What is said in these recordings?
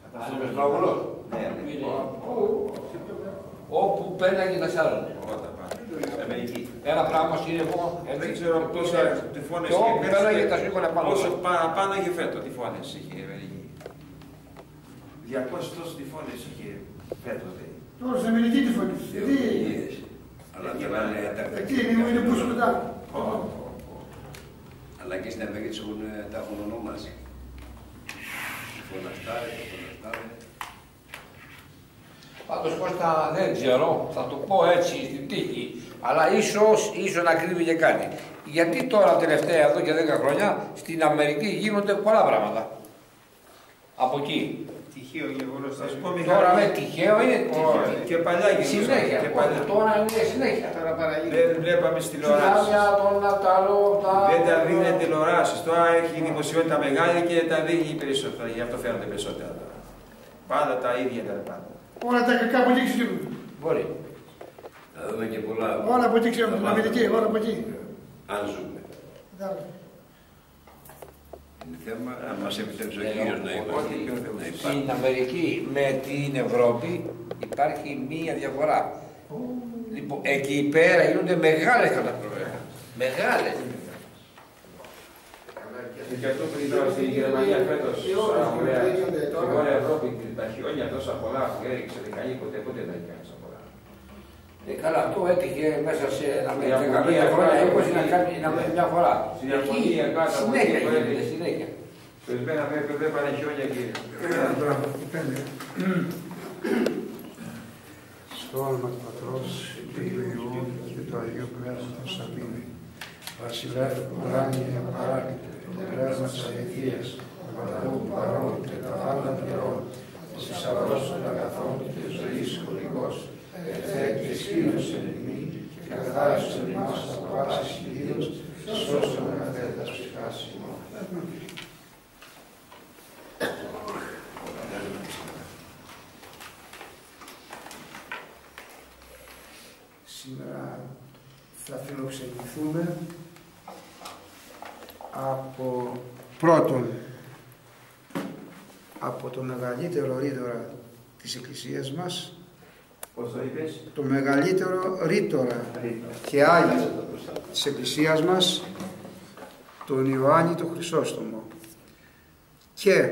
Ανεμεσπράγουλος. Ναι. Όπου πέναγε να σάρωνε. Αμερική. Ένα πράγμα είναι εγώ. Δεν ξέρω πόσα τυφώνες είχε. Όπου πέναγε τα σήκωνε πάνω. Πόσο πάνω είχε φέτο τυφώνες είχε η Αμερική. 200 τόσους τυφώνες είχε φέτος. Τώρα σε Αμερική τυφώνες. Αλλά δεν εκεί είναι που σου μετά. Αλλά και στην Αμερική τα έχουν ονομάσει. Πάντως Κώστα δεν ξέρω, θα το πω έτσι στην τύχη, αλλά ίσως να κρύβει και κάτι. Γιατί τώρα τελευταία εδώ και 10 χρόνια στην Αμερική γίνονται πολλά πράγματα. Από εκεί. Τυχαίο γεγονός. Τώρα με τυχαίο είναι τυχαίο. Και παλιά γεγονός. Συνέχεια. Τώρα είναι συνέχεια. Δεν βλέπαμε στις τηλεοράσεις. Δεν τα δίνουν τηλεοράσεις. Τώρα έχει δημοσιότητα μεγάλη και τα δίνει περισσότερα. Γι' αυτό φαίνονται περισσότερα. Πάντα τα ίδια ήταν πάντα. Όλα τα κακά από εκεί ξέρουν. Μπορεί. Θα δούμε και πολλά. Όλα από εκεί ξέρουν. Στην Αμερική, όλα από εκεί. Αν ζούμε. Είναι θέμα, αν μας επιτρέψει ο Κύριος να υπάρχει. Στην Αμερική με την Ευρώπη υπάρχει μία διαφορά. Λοιπόν, εκεί πέρα γίνονται μεγάλες καταστροφές. Μεγάλες. Και αυτό που είδα στη Γερμανία φέτος, στη Βόρεια Ευρώπη, τα χιόνια τόσα πολλά που έριξε δεν καλεί ποτέ δεν τα έκανε πολλά. Καλά, αυτό έτυχε μέσα σε 15 χρόνια, 20 να κάνει μια φορά. Στην Ιαπωνία κάτω από συνέχεια γίνεται, συνέχεια. Ορισμένα βλέπανε χιόνια και... Στο όνομα του Πατρός και του Υιού και του Αγίου Πνεύματος αμήν. Βασιλεύ ουράνιε παράκλητε, το πνεύμα της αληθείας, πανταχού παρών και τα πάντα καιρών, της θησαυρός των αγαθών και της ζωής χωρικός, ευθέ και σκήνωσεν ημί και καθάρισον ημάς από πάσης χιλίως, σώσον αγαθέτας ψυχάς ημών. Σήμερα θα φιλοξενηθούμε από το μεγαλύτερο ρήτορα της Εκκλησίας μας, Πώς το είπες? το μεγαλύτερο ρήτορα και Άγιο της Εκκλησίας μας, τον Ιωάννη τον Χρυσόστομο, και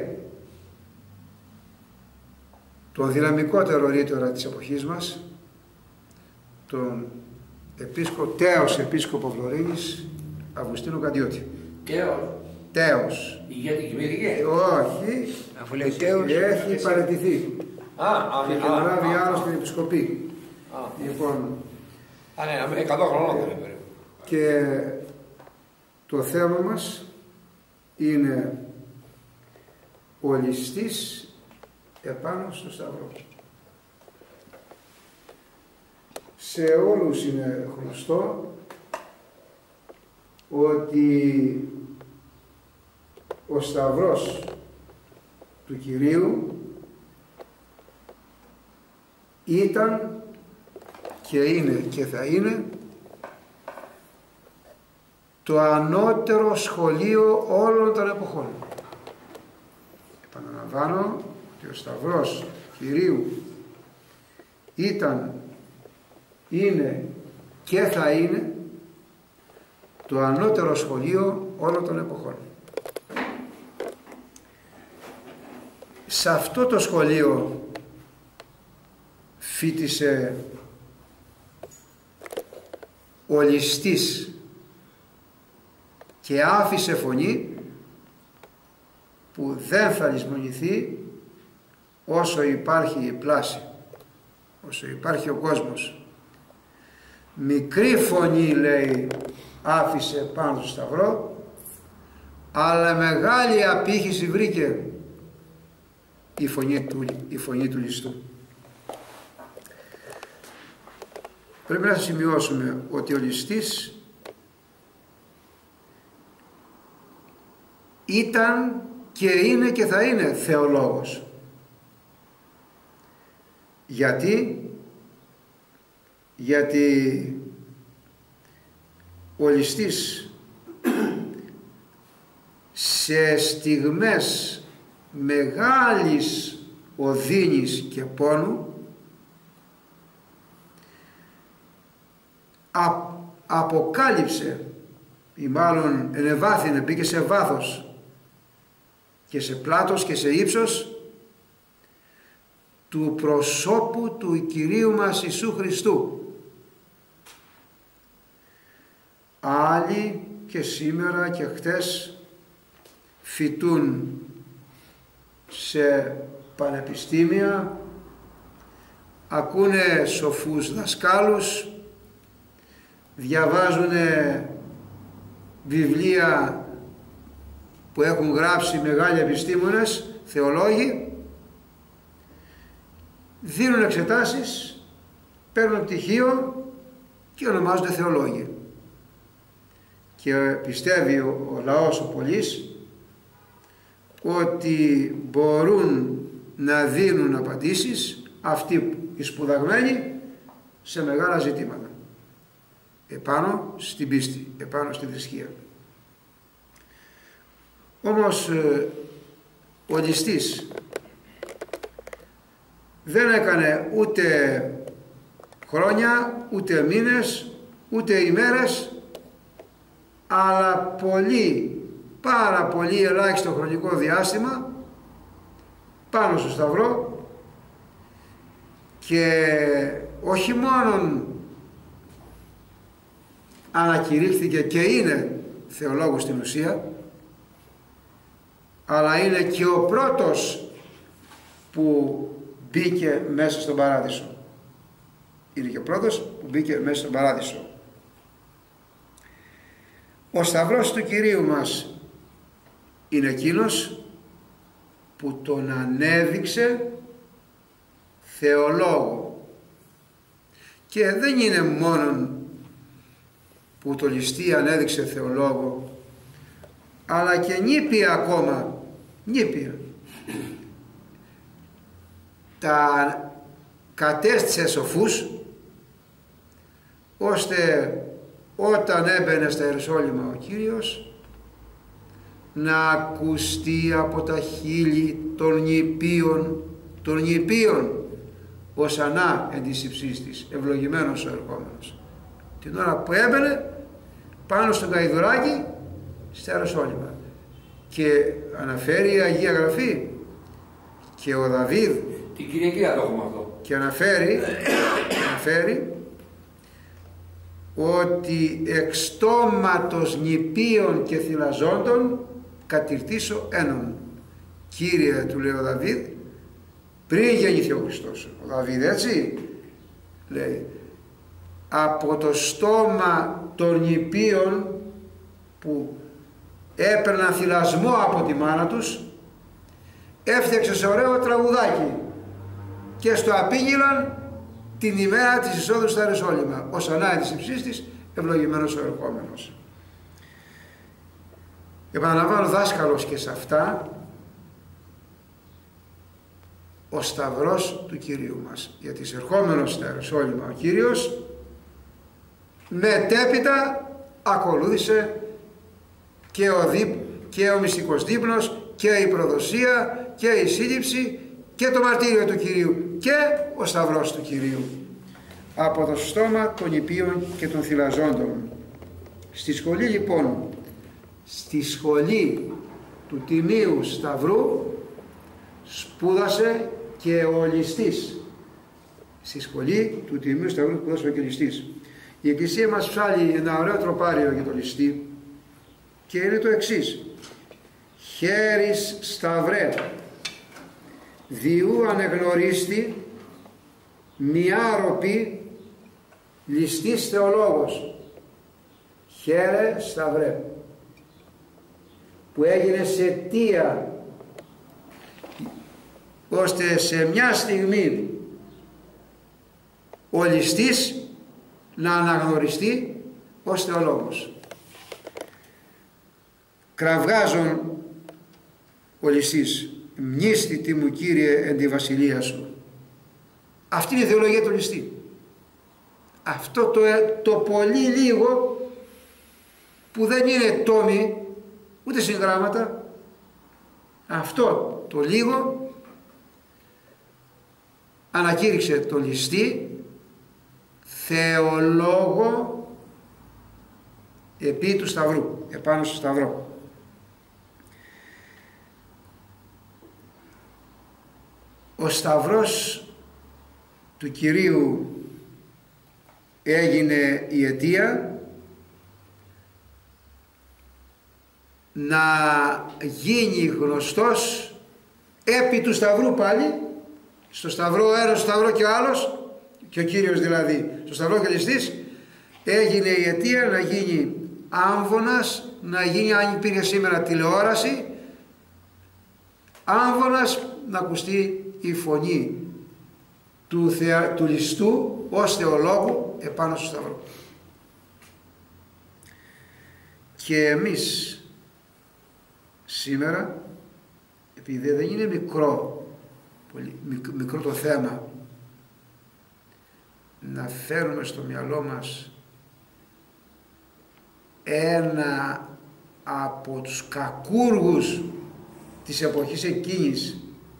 το δυναμικότερο ρήτορα της εποχής μας, τον τέος επίσκοπο Φλωρίνης, Αυγουστίνο Καντιώτη. Τέος. Γιατί κοιμήθηκε. Όχι, αφού λέει τέος, έχει παραιτηθεί. Και τον λάβει άλλο στην επισκοπή. Λοιπόν, ναι, 100 χρονών. και το θέμα μας είναι ο ληστής επάνω στο Σταυρό. Σε όλους είναι γνωστό ότι ο Σταυρός του Κυρίου ήταν και είναι και θα είναι το ανώτερο σχολείο όλων των εποχών. Επαναλαμβάνω ότι ο Σταυρός του Κυρίου ήταν, είναι και θα είναι το ανώτερο σχολείο όλων των εποχών. Σε αυτό το σχολείο φοιτησε ο ληστής και άφησε φωνή που δεν θα λησμονηθεί όσο υπάρχει η πλάση, όσο υπάρχει ο κόσμος. Μικρή φωνή, λέει, άφησε πάνω στο Σταυρό, αλλά μεγάλη απήχηση βρήκε η φωνή του ληστού. Πρέπει να σημειώσουμε ότι ο ληστής ήταν και είναι και θα είναι θεολόγος. Γιατί ο ληστής σε στιγμές μεγάλης οδύνης και πόνου, αποκάλυψε ή μάλλον ενεβάθυνε, μπήκε σε βάθος και σε πλάτος και σε ύψος του προσώπου του Κυρίου μας Ιησού Χριστού. Άλλοι και σήμερα και χτες φοιτούν σε πανεπιστήμια, ακούνε σοφούς δασκάλους, διαβάζουν βιβλία που έχουν γράψει μεγάλοι επιστήμονες, θεολόγοι, δίνουν εξετάσεις, παίρνουν πτυχίο και ονομάζονται θεολόγοι. Και πιστεύει ο λαός ο πολύς ότι μπορούν να δίνουν απαντήσεις αυτοί οι σπουδαγμένοι σε μεγάλα ζητήματα, επάνω στην πίστη, επάνω στην θρησκεία. Όμως ο ληστής δεν έκανε ούτε χρόνια, ούτε μήνες, ούτε ημέρες, αλλά πάρα πολύ ελάχιστο χρονικό διάστημα πάνω στο σταυρό, και όχι μόνον ανακηρύχθηκε και είναι θεολόγος στην ουσία, αλλά είναι και ο πρώτος που μπήκε μέσα στον Παράδεισο. Είναι και ο πρώτος που μπήκε μέσα στον Παράδεισο. Ο σταυρός του Κυρίου μας είναι εκείνος που τον ανέδειξε θεολόγο. Και δεν είναι μόνο που το ληστή ανέδειξε θεολόγο, αλλά και νήπια ακόμα, νήπια. Τα κατέστησε σοφούς, ώστε όταν έμπαινε στα Ιεροσόλυμα ο Κύριος να ακουστεί από τα χείλη των νηπίων οσανά εν της υψής της, ευλογημένος ο ερχόμενος. Την ώρα που έμπαινε πάνω στο γαϊδουράκι στα Ιεροσόλυμα. Και αναφέρει η Αγία Γραφή και ο Δαβίδ, την Κυριακή θα το έχουμε αυτό, και αναφέρει ότι εξ στόματος νηπίων και θυλαζόντων κατηρτήσω έναν. Κύριε, του λέει ο Δαβίδ, πριν γεννηθεί ο Χριστός. Ο Δαβίδ έτσι λέει, από το στόμα των νηπίων που έπαιρναν θυλασμό από τη μάνα τους, έφτιαξε σε ωραίο τραγουδάκι και στο απήγγειλαν την ημέρα της εισόδου στα Ιεροσόλυμα. Ως ανάγκη της υψής της, ευλογημένος ο ερχόμενος. Επαναλαμβάνω, δάσκαλος και σε αυτά ο σταυρός του Κυρίου μας, γιατί εισερχόμενος στα Ιεροσόλυμα ο Κύριος μετέπειτα ακολούθησε και ο μυστικός δείπνος και η προδοσία και η σύλληψη και το μαρτύριο του Κυρίου και ο σταυρός του Κυρίου από το στόμα των νηπίων και των θυλαζόντων. Στη σχολή λοιπόν, στη σχολή του Τιμίου Σταυρού σπούδασε και ο ληστής. Στη σχολή του Τιμίου Σταυρού σπούδασε και ο ληστής. Η Εκκλησία μας ψάλει ένα ωραίο τροπάριο για το ληστή και είναι το εξής: χέρις σταυρέ, διού ανεγνωρίστη, μιά ροπή, ληστής θεολόγος. Χαίρε σταυρέ, που έγινε σε αιτία, ώστε σε μια στιγμή ο ληστής να αναγνωριστεί ως θεολόγος. Κραυγάζον ο ληστής, μνήστητη μου Κύριε εν τη βασιλεία σου. Αυτή είναι η θεολογία του ληστή. Αυτό το πολύ λίγο που δεν είναι τόμοι ούτε συγγράμματα, αυτό το λίγο ανακήρυξε τον ληστή θεολόγο επί του σταυρού, επάνω στο σταυρό. Ο σταυρός του Κυρίου έγινε η αιτία να γίνει γνωστός επί του σταυρού πάλι, στο σταυρό ο ένας, στο σταυρό και ο άλλος, και ο Κύριος δηλαδή, στο σταυρό και ο ληστής, έγινε η αιτία να γίνει άμβονας, να γίνει, αν υπήρχε σήμερα τηλεόραση, άμβονας, να ακουστεί η φωνή του ληστού ως θεολόγου επάνω στο σταυρό. Και εμείς σήμερα, επειδή δεν είναι μικρό το θέμα, να φέρουμε στο μυαλό μας ένα από τους κακούργους της εποχής εκείνης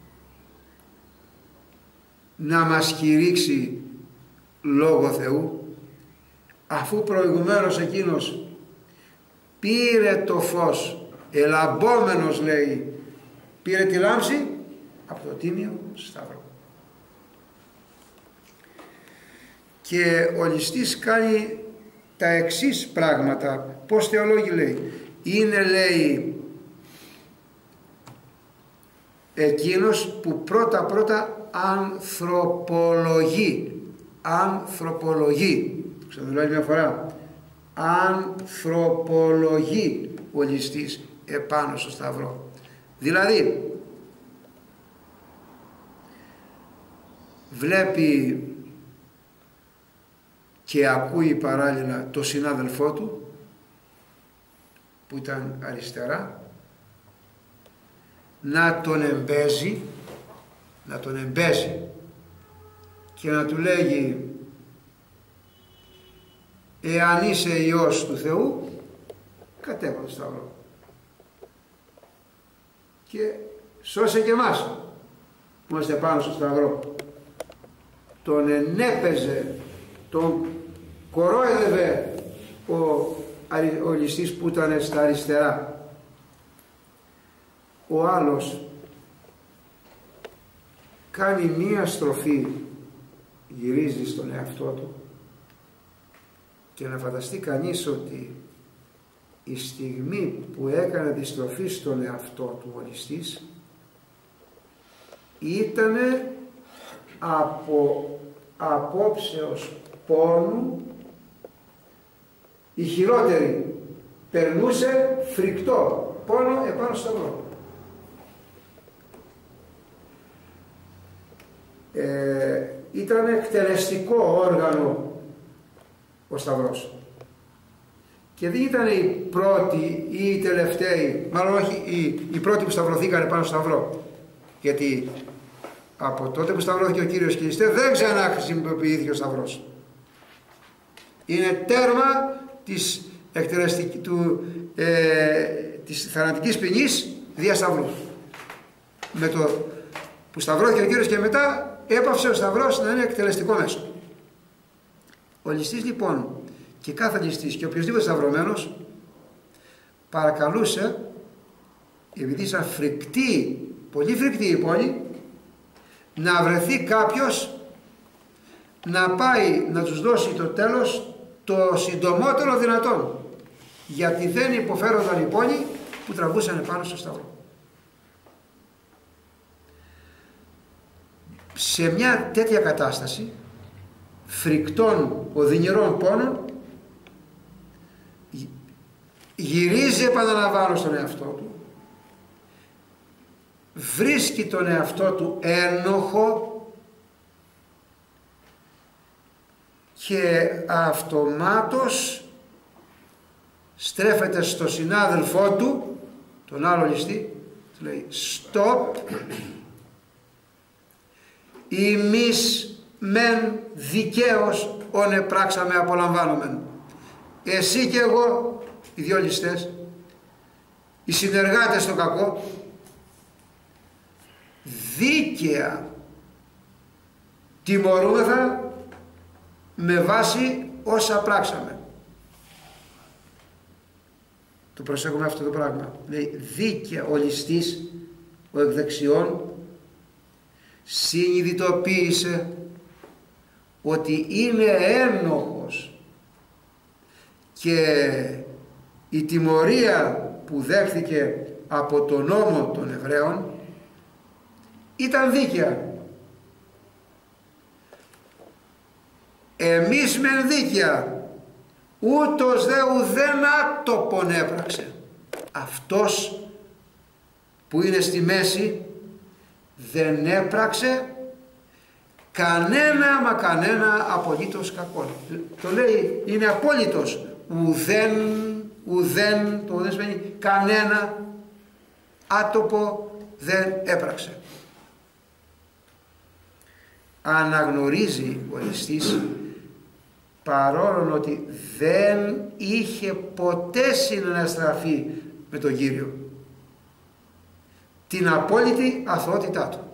να μας κηρύξει λόγο Θεού, αφού προηγουμένως εκείνος πήρε το φως, ελαμπόμενος λέει, πήρε τη λάμψη από το τίμιο σταυρό. Και ο ληστής κάνει τα εξής πράγματα. Πώς θεολόγοι λέει? Είναι, λέει, εκείνος που πρώτα ανθρωπολογεί, ξαναδουλάει μια φορά, ανθρωπολογεί ο ληστής επάνω στο σταυρό. Δηλαδή βλέπει και ακούει παράλληλα το συνάδελφό του που ήταν αριστερά να τον εμπέζει και να του λέγει, εάν είσαι Υιός του Θεού, κατέβα το σταυρό και σώσε και εμάς που είμαστε πάνω στο σταυρό. Τον ενέπαιζε, τον κορόιδευε ο ληστής που ήταν στα αριστερά. Ο άλλος κάνει μία στροφή, γυρίζει στον εαυτό του και να φανταστεί κανείς ότι η στιγμή που έκανε τη στροφή στον εαυτό του ο ληστής ήτανε από απόψεως πόνου η χειρότερη, περνούσε φρικτό πόνο επάνω στο σταυρό. Ήταν εκτελεστικό όργανο ο σταυρός και δεν ήταν οι πρώτοι ή οι τελευταίοι, μάλλον όχι οι πρώτοι που σταυρωθήκαν πάνω στο σταυρό, γιατί από τότε που σταυρώθηκε ο Κύριος και οι ληστές δεν ξανά χρησιμοποιήθηκε ο σταυρός. Είναι τέρμα της θανατικής ποινής δια σταυρού. Με το που σταυρώθηκε ο Κύριος και μετά έπαυσε ο σταυρός να είναι εκτελεστικό μέσο. Ο ληστής λοιπόν και κάθε ληστής και οποιοσδήποτε σταυρωμένος παρακαλούσε, επειδή ήταν φρικτή, πολύ φρικτή η πόλη, να βρεθεί κάποιος να πάει να τους δώσει το τέλος το συντομότερο δυνατόν, γιατί δεν υποφέρονταν οι πόλοι που τραβούσαν πάνω στο σταυρό. Σε μια τέτοια κατάσταση φρικτών οδυνηρών πόνων γυρίζει, επαναλαμβάνω, στον εαυτό του, βρίσκει τον εαυτό του ένοχο και αυτομάτως στρέφεται στο συνάδελφό του, τον άλλο ληστή, του λέει stop, ημείς μεν δικαίως όνε πράξαμε απολαμβάνομεν. Εσύ και εγώ, οι δυο ληστές, οι συνεργάτες στο κακό, δίκαια τιμωρούμεθα με βάση όσα πράξαμε. Το προσέχουμε αυτό το πράγμα. Λέει δίκαια ο ληστής, ο εκ δεξιών, συνειδητοποίησε ότι είναι ένοχος και η τιμωρία που δέχθηκε από τον νόμο των Εβραίων ήταν δίκαια. Εμείς μεν δίκαια, ούτως δε ουδέν άτοπον έπραξε. Αυτός που είναι στη μέση δεν έπραξε κανένα μα κανένα απολύτως κακό. Το λέει, είναι απόλυτος. Ουδέν, το ουδέν σημαίνει κανένα άτοπο δεν έπραξε. Αναγνωρίζει ο ληστής, παρόλο ότι δεν είχε ποτέ συναναστραφεί με τον Κύριο, την απόλυτη αθωότητά του.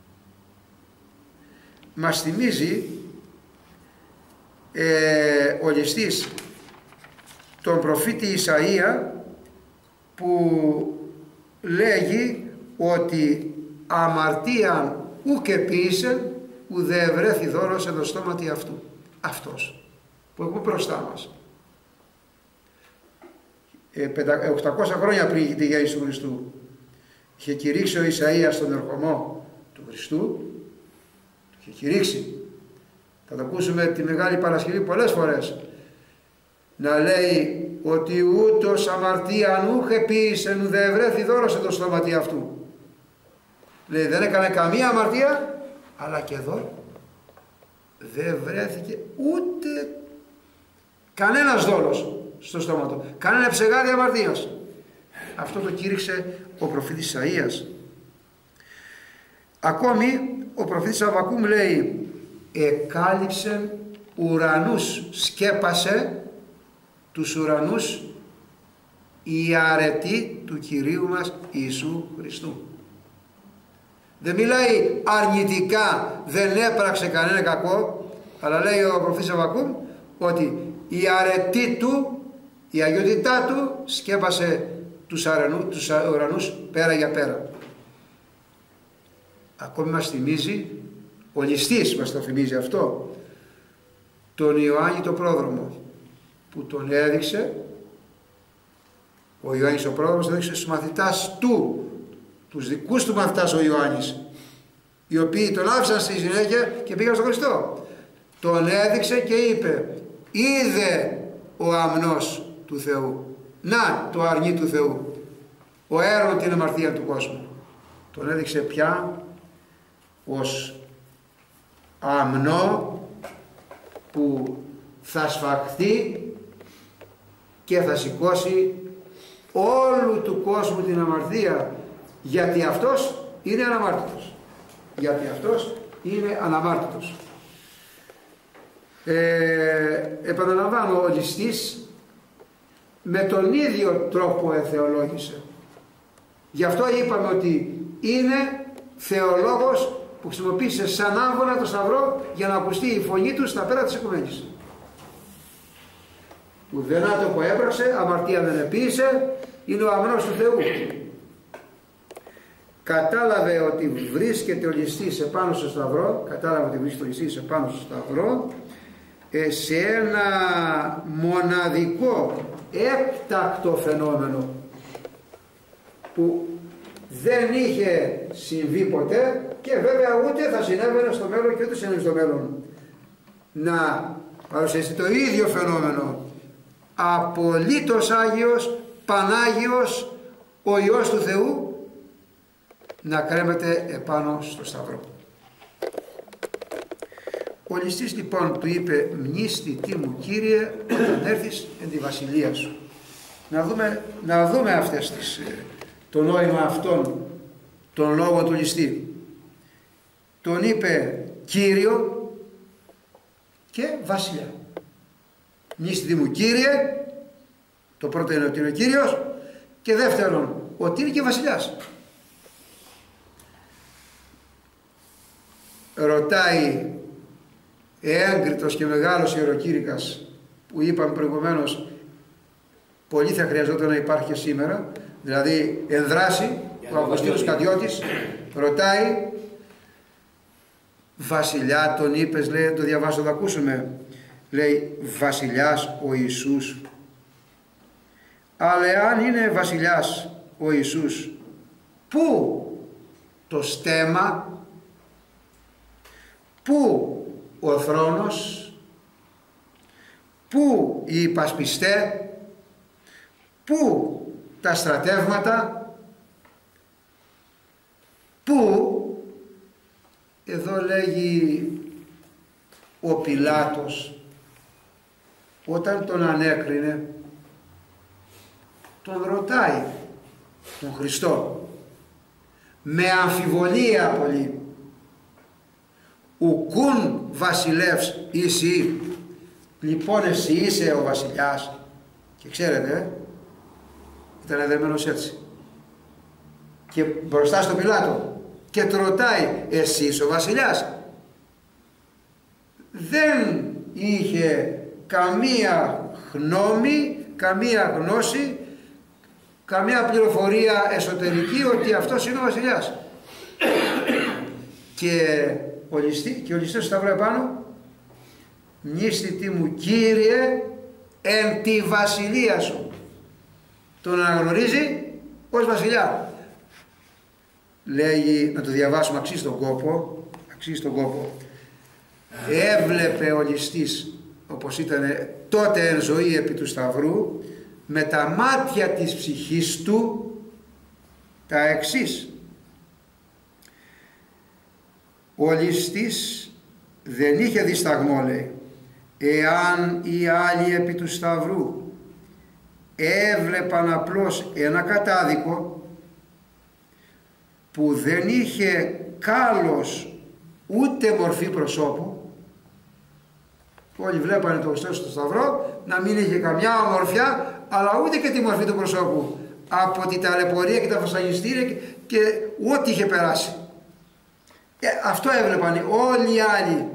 Μας θυμίζει ο ληστής τον προφήτη Ισαΐα, που λέγει ότι αμαρτίαν ουκ επίησε ουδε ευρέθη δώρος εν το στόματι αυτού. Αυτός που έχουμε μπροστά μας, 800 χρόνια πριν τη γέννηση του Χριστού, είχε κηρύξει ο Ισαΐας τον ερχομό του Χριστού, του είχε κηρύξει. Θα το ακούσουμε τη Μεγάλη Παρασκευή πολλές φορές να λέει ότι ούτως αμαρτίαν ούχ επίησεν ουδε ευρέθη δώρος εν το στόματι αυτού. Λέει δεν έκανε καμία αμαρτία, αλλά και εδώ δεν βρέθηκε ούτε κανένας δώρος στο στόμα του, κανένα ψεγάδι αμαρτίας. Αυτό το κήρυξε ο προφήτης Ισαΐας. Ακόμη ο προφήτης Αββακούμ λέει εκάλυψε ουρανούς, σκέπασε τους ουρανούς η αρετή του Κυρίου μας Ιησού Χριστού. Δεν μιλάει αρνητικά, δεν έπραξε κανένα κακό, αλλά λέει ο προφήτης Αββακούμ ότι η αρετή του, η αγιότητά του σκέπασε τους ουρανούς πέρα για πέρα. Ακόμη μας θυμίζει, ο ληστής μας το θυμίζει αυτό, τον Ιωάννη το πρόδρομο, που τον έδειξε, ο Ιωάννης ο πρόδρομος τον έδειξε στους μαθητάς του, τους δικούς του μαθητάς ο Ιωάννης, οι οποίοι τον άφησαν στη συνέχεια και πήγαν στον Χριστό. Τον έδειξε και είπε είδε ο αμνός του Θεού, να το αρνί του Θεού, ο έργον την αμαρτία του κόσμου. Τον έδειξε πια ως αμνό που θα σφαχθεί και θα σηκώσει όλου του κόσμου την αμαρτία, γιατί αυτός είναι αναμάρτητος. Γιατί αυτός είναι αναμάρτητος. Επαναλαμβάνω, ο ληστής με τον ίδιο τρόπο θεολόγησε. Γι' αυτό είπαμε ότι είναι θεολόγος που χρησιμοποίησε σαν άμβονα το σταυρό για να ακουστεί η φωνή του στα πέρα της οικουμένης. Ουδενά το που έπραξε, αμαρτία δεν επίησε, είναι ο αμνός του Θεού. Κατάλαβε ότι βρίσκεται ο ληστής επάνω στο σταυρό, σε ένα μοναδικό έκτακτο φαινόμενο που δεν είχε συμβεί ποτέ και βέβαια ούτε θα συνέβαινε στο μέλλον και ούτε συνέβαινε στο μέλλον. Να παρουσιαστεί το ίδιο φαινόμενο, απολύτως Άγιος, Πανάγιος, ο Υιός του Θεού, να κρέμεται επάνω στο σταυρό. Ο ληστής λοιπόν του είπε μνήστη τι μου Κύριε όταν έρθεις εν τη βασιλεία σου. Να δούμε αυτές το νόημα αυτών των λόγων του ληστή. Τον είπε Κύριο και βασιλιά. Μνήστη τι μου Κύριε, το πρώτο είναι ότι είναι ο Κύριος, και δεύτερον ότι είναι και βασιλιάς. Ρωτάει έγκριτος και μεγάλος ιεροκήρυκας που είπαμε προηγουμένως πολύ θα χρειαζόταν να υπάρχει σήμερα, δηλαδή ενδράσει, ο Αυγουστίνος Κατιώτης ρωτάει, βασιλιά τον είπες, λέει, το διαβάσω, το ακούσουμε, λέει, βασιλιάς ο Ιησούς. Αλλά αν είναι βασιλιάς ο Ιησούς, πού το στέμμα, πού ο θρόνος, πού οι υπασπιστέ, πού τα στρατεύματα, πού? Εδώ λέγει ο Πιλάτος όταν τον ανέκρινε, τον ρωτάει τον Χριστό με αμφιβολία πολύ, ουκούν βασιλεύς εσύ, λοιπόν εσύ είσαι ο βασιλιάς? Και ξέρετε, ήταν δεμένος έτσι και μπροστά στον Πιλάτο και του ρωτάει, εσύ είσαι ο βασιλιάς? Δεν είχε καμία γνώμη, καμία γνώση, καμία πληροφορία εσωτερική ότι αυτός είναι ο βασιλιάς. Και ο ληστής στο σταυρό επάνω, μνήστητη μου Κύριε εν τη βασιλεία σου. Τον αναγνωρίζει ως βασιλιά. Λέγει, να το διαβάσουμε, αξίζει τον κόπο, αξίζει τον κόπο. Έβλεπε ο ληστής, όπως ήταν τότε εν ζωή επί του σταυρού, με τα μάτια της ψυχής του τα εξής. Ο ληστής δεν είχε δισταγμό, λέει, εάν οι άλλοι επί του σταυρού έβλεπαν απλώς ένα κατάδικο που δεν είχε κάλος ούτε μορφή προσώπου, όλοι βλέπανε το Χριστό στο σταυρό να μην είχε καμιά ομορφιά, αλλά ούτε και τη μορφή του προσώπου από την ταλαιπωρία και τα βασανιστήρια και ό,τι είχε περάσει. Αυτό έβλεπαν όλοι οι άλλοι.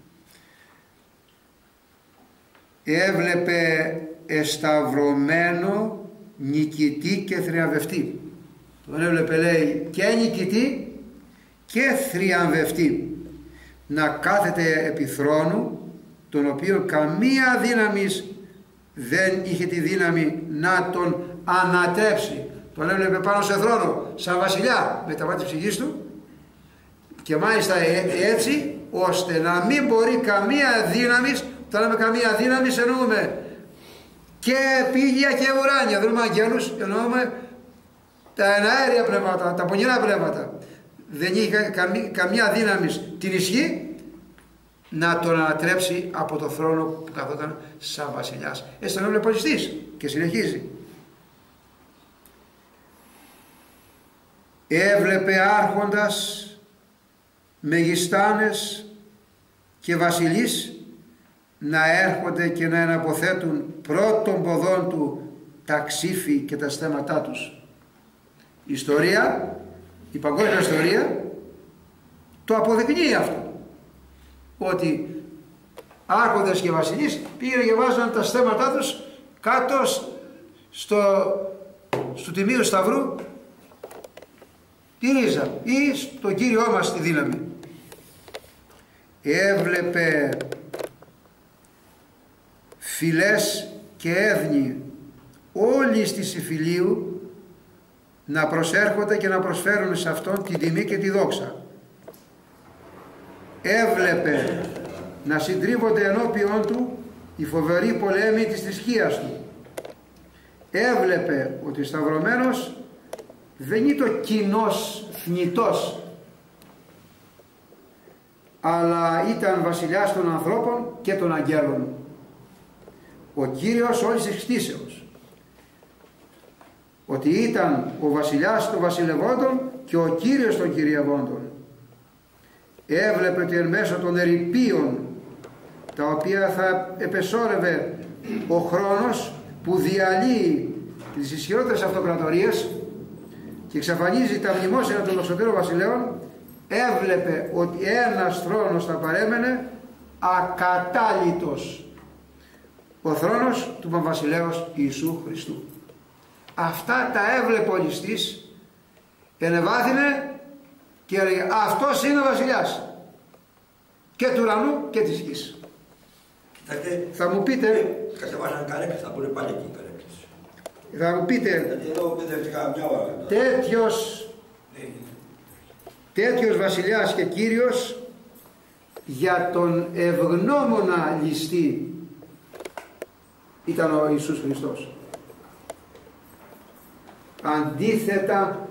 Έβλεπε εσταυρωμένο νικητή και θριαμβευτή. Τον έβλεπε, λέει, και νικητή και θριαμβευτή, να κάθεται επί θρόνου, τον οποίο καμία δύναμης δεν είχε τη δύναμη να τον ανατρέψει. Τον έβλεπε πάνω σε θρόνο σαν βασιλιά με τα μάτια της ψυχής του, και μάλιστα έτσι ώστε να μην μπορεί καμία δύναμης, όταν λέμε καμία δύναμης εννοούμε και πήγια και ουράνια, δεν εννοούμε αγγέλους, εννοούμε τα εναέρια πνεύματα, τα πονηρά πνεύματα. Δεν είχε καμία δύναμη την ισχύ να τον ανατρέψει από το θρόνο που καθόταν σαν βασιλιάς. Έτσι τον έβλεπε ο ληστής και συνεχίζει. Έβλεπε άρχοντας, μεγιστάνες και βασιλείς να έρχονται και να εναποθέτουν πρώτων ποδών του τα ξύφη και τα στέματά τους. Η ιστορία, η παγκόσμια ιστορία το αποδεικνύει αυτό, ότι άρχοντες και βασιλείς πήγαινε και βάζαν τα στέματά τους κάτω στο τιμίο σταυρού τη ρίζα ή στο Κύριό μας τη δύναμη. Έβλεπε φυλές και έθνη όλης της Ιφιλίου να προσέρχονται και να προσφέρουν σε αυτόν την τιμή και τη δόξα. Έβλεπε να συντρίβονται ενώπιον του οι φοβεροί πολέμοι της θρησκείας του. Έβλεπε ότι σταυρωμένος δεν είναι το κοινός θνητός, αλλά ήταν βασιλιάς των ανθρώπων και των αγγέλων, ο Κύριος όλης της κτήσεως, ότι ήταν ο βασιλιάς των βασιλευόντων και ο Κύριος των κυριευόντων. Έβλεπε ότι εν μέσω των ερειπίων, τα οποία θα επεσόρευε ο χρόνος που διαλύει τις ισχυρότερες αυτοκρατορίες και εξαφανίζει τα μνημόσυνα των δοξωτέρων βασιλέων, έβλεπε ότι ένας θρόνος θα παρέμενε ακατάλητος ο θρόνος του Παπαβασιλέως Ιησού Χριστού. Αυτά τα έβλεπε ο ληστής, ενεβάθυνε και έλεγε αυτός είναι ο βασιλιάς και του ουρανού και της γης. Κοιτάξτε, θα μου πείτε, κατεβάσαν καρέκλες, θα πούνε πάλι εκεί καρέκλες. θα μου πείτε, γιατί εδώ παιδευτικά μια ώρα. τέτοιος βασιλιάς και κύριος για τον ευγνώμονα ληστή ήταν ο Ιησούς Χριστός. Αντίθετα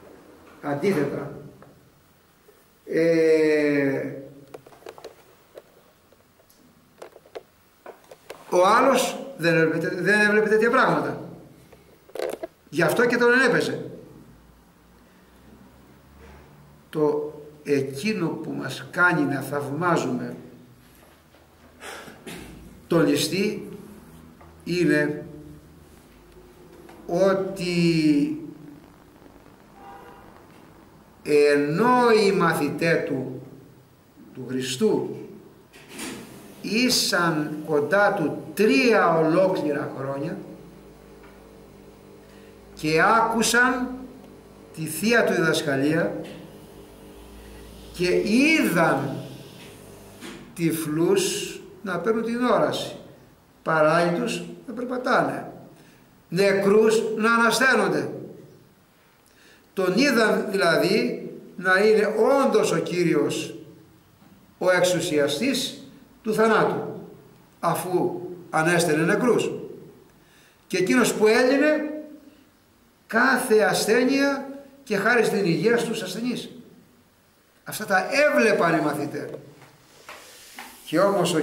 ο άλλος δεν έβλεπε τέτοια πράγματα, γι' αυτό και τον ενέπεσε. Το εκείνο που μας κάνει να θαυμάζουμε το ληστή είναι ότι ενώ οι μαθητές του Χριστού ήσαν κοντά του 3 ολόκληρα χρόνια και άκουσαν τη Θεία του διδασκαλία και είδαν τυφλούς να παίρνουν την όραση, παράλυτους να περπατάνε, νεκρούς να ανασταίνονται. Τον είδαν δηλαδή να είναι όντως ο Κύριος ο εξουσιαστής του θανάτου, αφού ανέστενε νεκρούς, και εκείνος που έλυνε κάθε ασθένεια και χάρη στην υγεία στους ασθενείς. Αυτά τα έβλεπαν οι μαθητές. Και όμως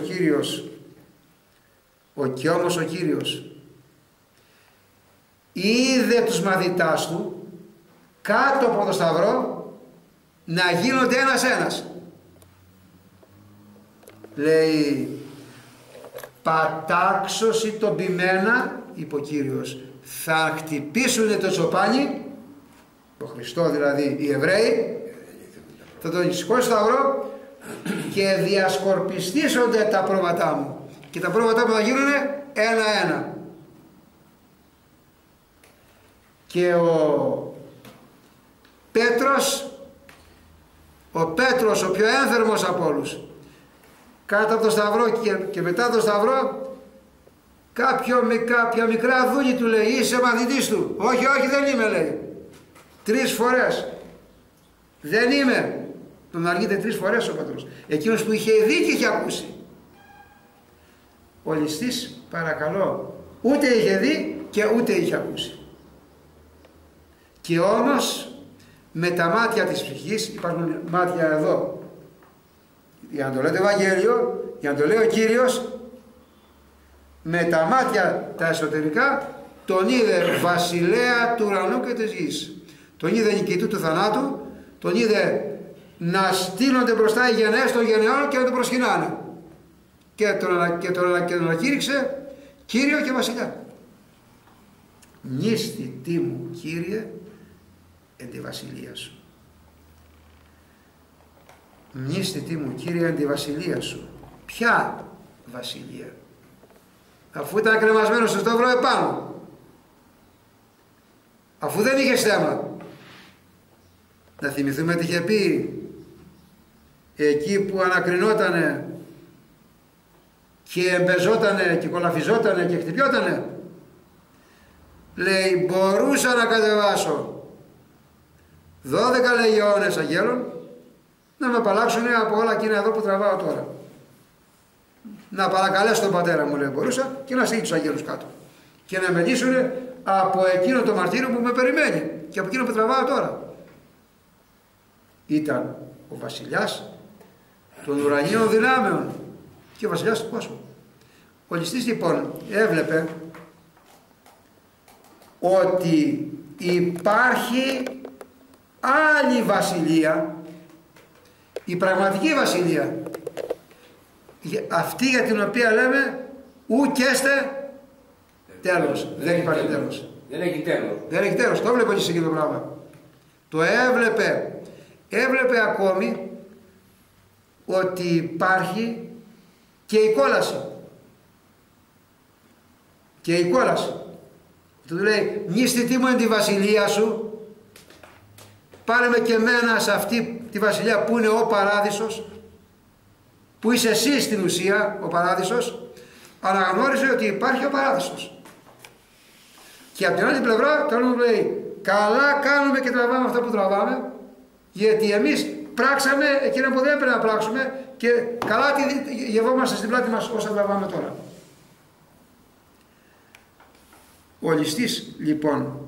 ο Κύριος είδε τους μαθητάς του κάτω από το σταυρό να γίνονται ένας-ένας. Λέει, πατάξωση τον ποιμένα, είπε ο Κύριος, θα χτυπήσουνε το τσοπάνι, το Χριστό δηλαδή οι Εβραίοι, θα τον σηκώσει στο σταυρό και διασκορπιστήσονται τα πρόβατά μου, και τα πρόβατά μου θα γίνουνε ένα-ένα. Και ο Πέτρος, ο πιο ένθερμος από όλους, κάτω από το σταυρό και μετά το σταυρό, κάποια μικρά δούλη του λέει, είσαι μαθητής του? Όχι, δεν είμαι, λέει. 3 φορές. Δεν είμαι. Τον αργείται 3 φορές ο Πέτρος. Εκείνος που είχε δει και είχε ακούσει. Ο ληστής, παρακαλώ, ούτε είχε δει και ούτε είχε ακούσει. Και όμως με τα μάτια της ψυχής, υπάρχουν μάτια εδώ, για να το λέει το Ευαγγέλιο, για να το λέει ο Κύριος, με τα μάτια τα εσωτερικά τον είδε βασιλέα του ουρανού και της γης. Τον είδε νικητού του θανάτου, τον είδε να στείνονται μπροστά οι γενναίες των γενεών και να τον προσκυνάνε. Και τον ανακήρυξε Κύριο και Βασιλιά. Νίστη τι μου, Κύριε, εν τη βασιλεία σου. Μνήστη τι μου, Κύριε, εν τη βασιλεία σου. Ποια βασιλεία? Αφού ήταν κρεμασμένο στο σταυρό επάνω, αφού δεν είχε στέμα. Να θυμηθούμε τι είχε πει εκεί που ανακρινότανε και εμπεζότανε και κολαφιζότανε και χτυπιότανε. Λέει, μπορούσα να κατεβάσω 12 λεγεώνες αγγέλων να με απαλλάξουν από όλα εκείνα εδώ που τραβάω τώρα. Να παρακαλέσω τον πατέρα μου, λέει, μπορούσα, και να στείλει τους αγγέλους κάτω και να με λύσουν από εκείνο το μαρτύριο που με περιμένει και από εκείνο που τραβάω τώρα. Ήταν ο βασιλιάς των ουρανίων δυνάμεων και ο βασιλιάς του κόσμου. Ο ληστής λοιπόν έβλεπε ότι υπάρχει άλλη βασιλεία, η πραγματική βασιλεία, αυτή για την οποία λέμε ουκέστε τέλος. Δεν υπάρχει τέλος. Δεν έχει τέλος. Δεν έχει τέλος. Το έβλεπε και σε εκείνο το πράγμα. Το έβλεπε. Έβλεπε ακόμη ότι υπάρχει και η κόλαση. Και η κόλαση. Του λέει, νηστητή μου εν τη βασιλεία σου, πάρε με και εμένα σε αυτή τη βασιλεία που είναι ο παράδεισος, που είσαι εσύ στην ουσία ο παράδεισος. Αναγνώριζε ότι υπάρχει ο παράδεισος. Και από την άλλη πλευρά το άλλο λέει, καλά κάνουμε και τραβάμε αυτά που τραβάμε, γιατί εμείς πράξαμε εκείνα που δεν έπρεπε να πράξουμε και καλά τη γευόμαστε στην πλάτη μας όσα τραβάμε τώρα. Ο ληστής λοιπόν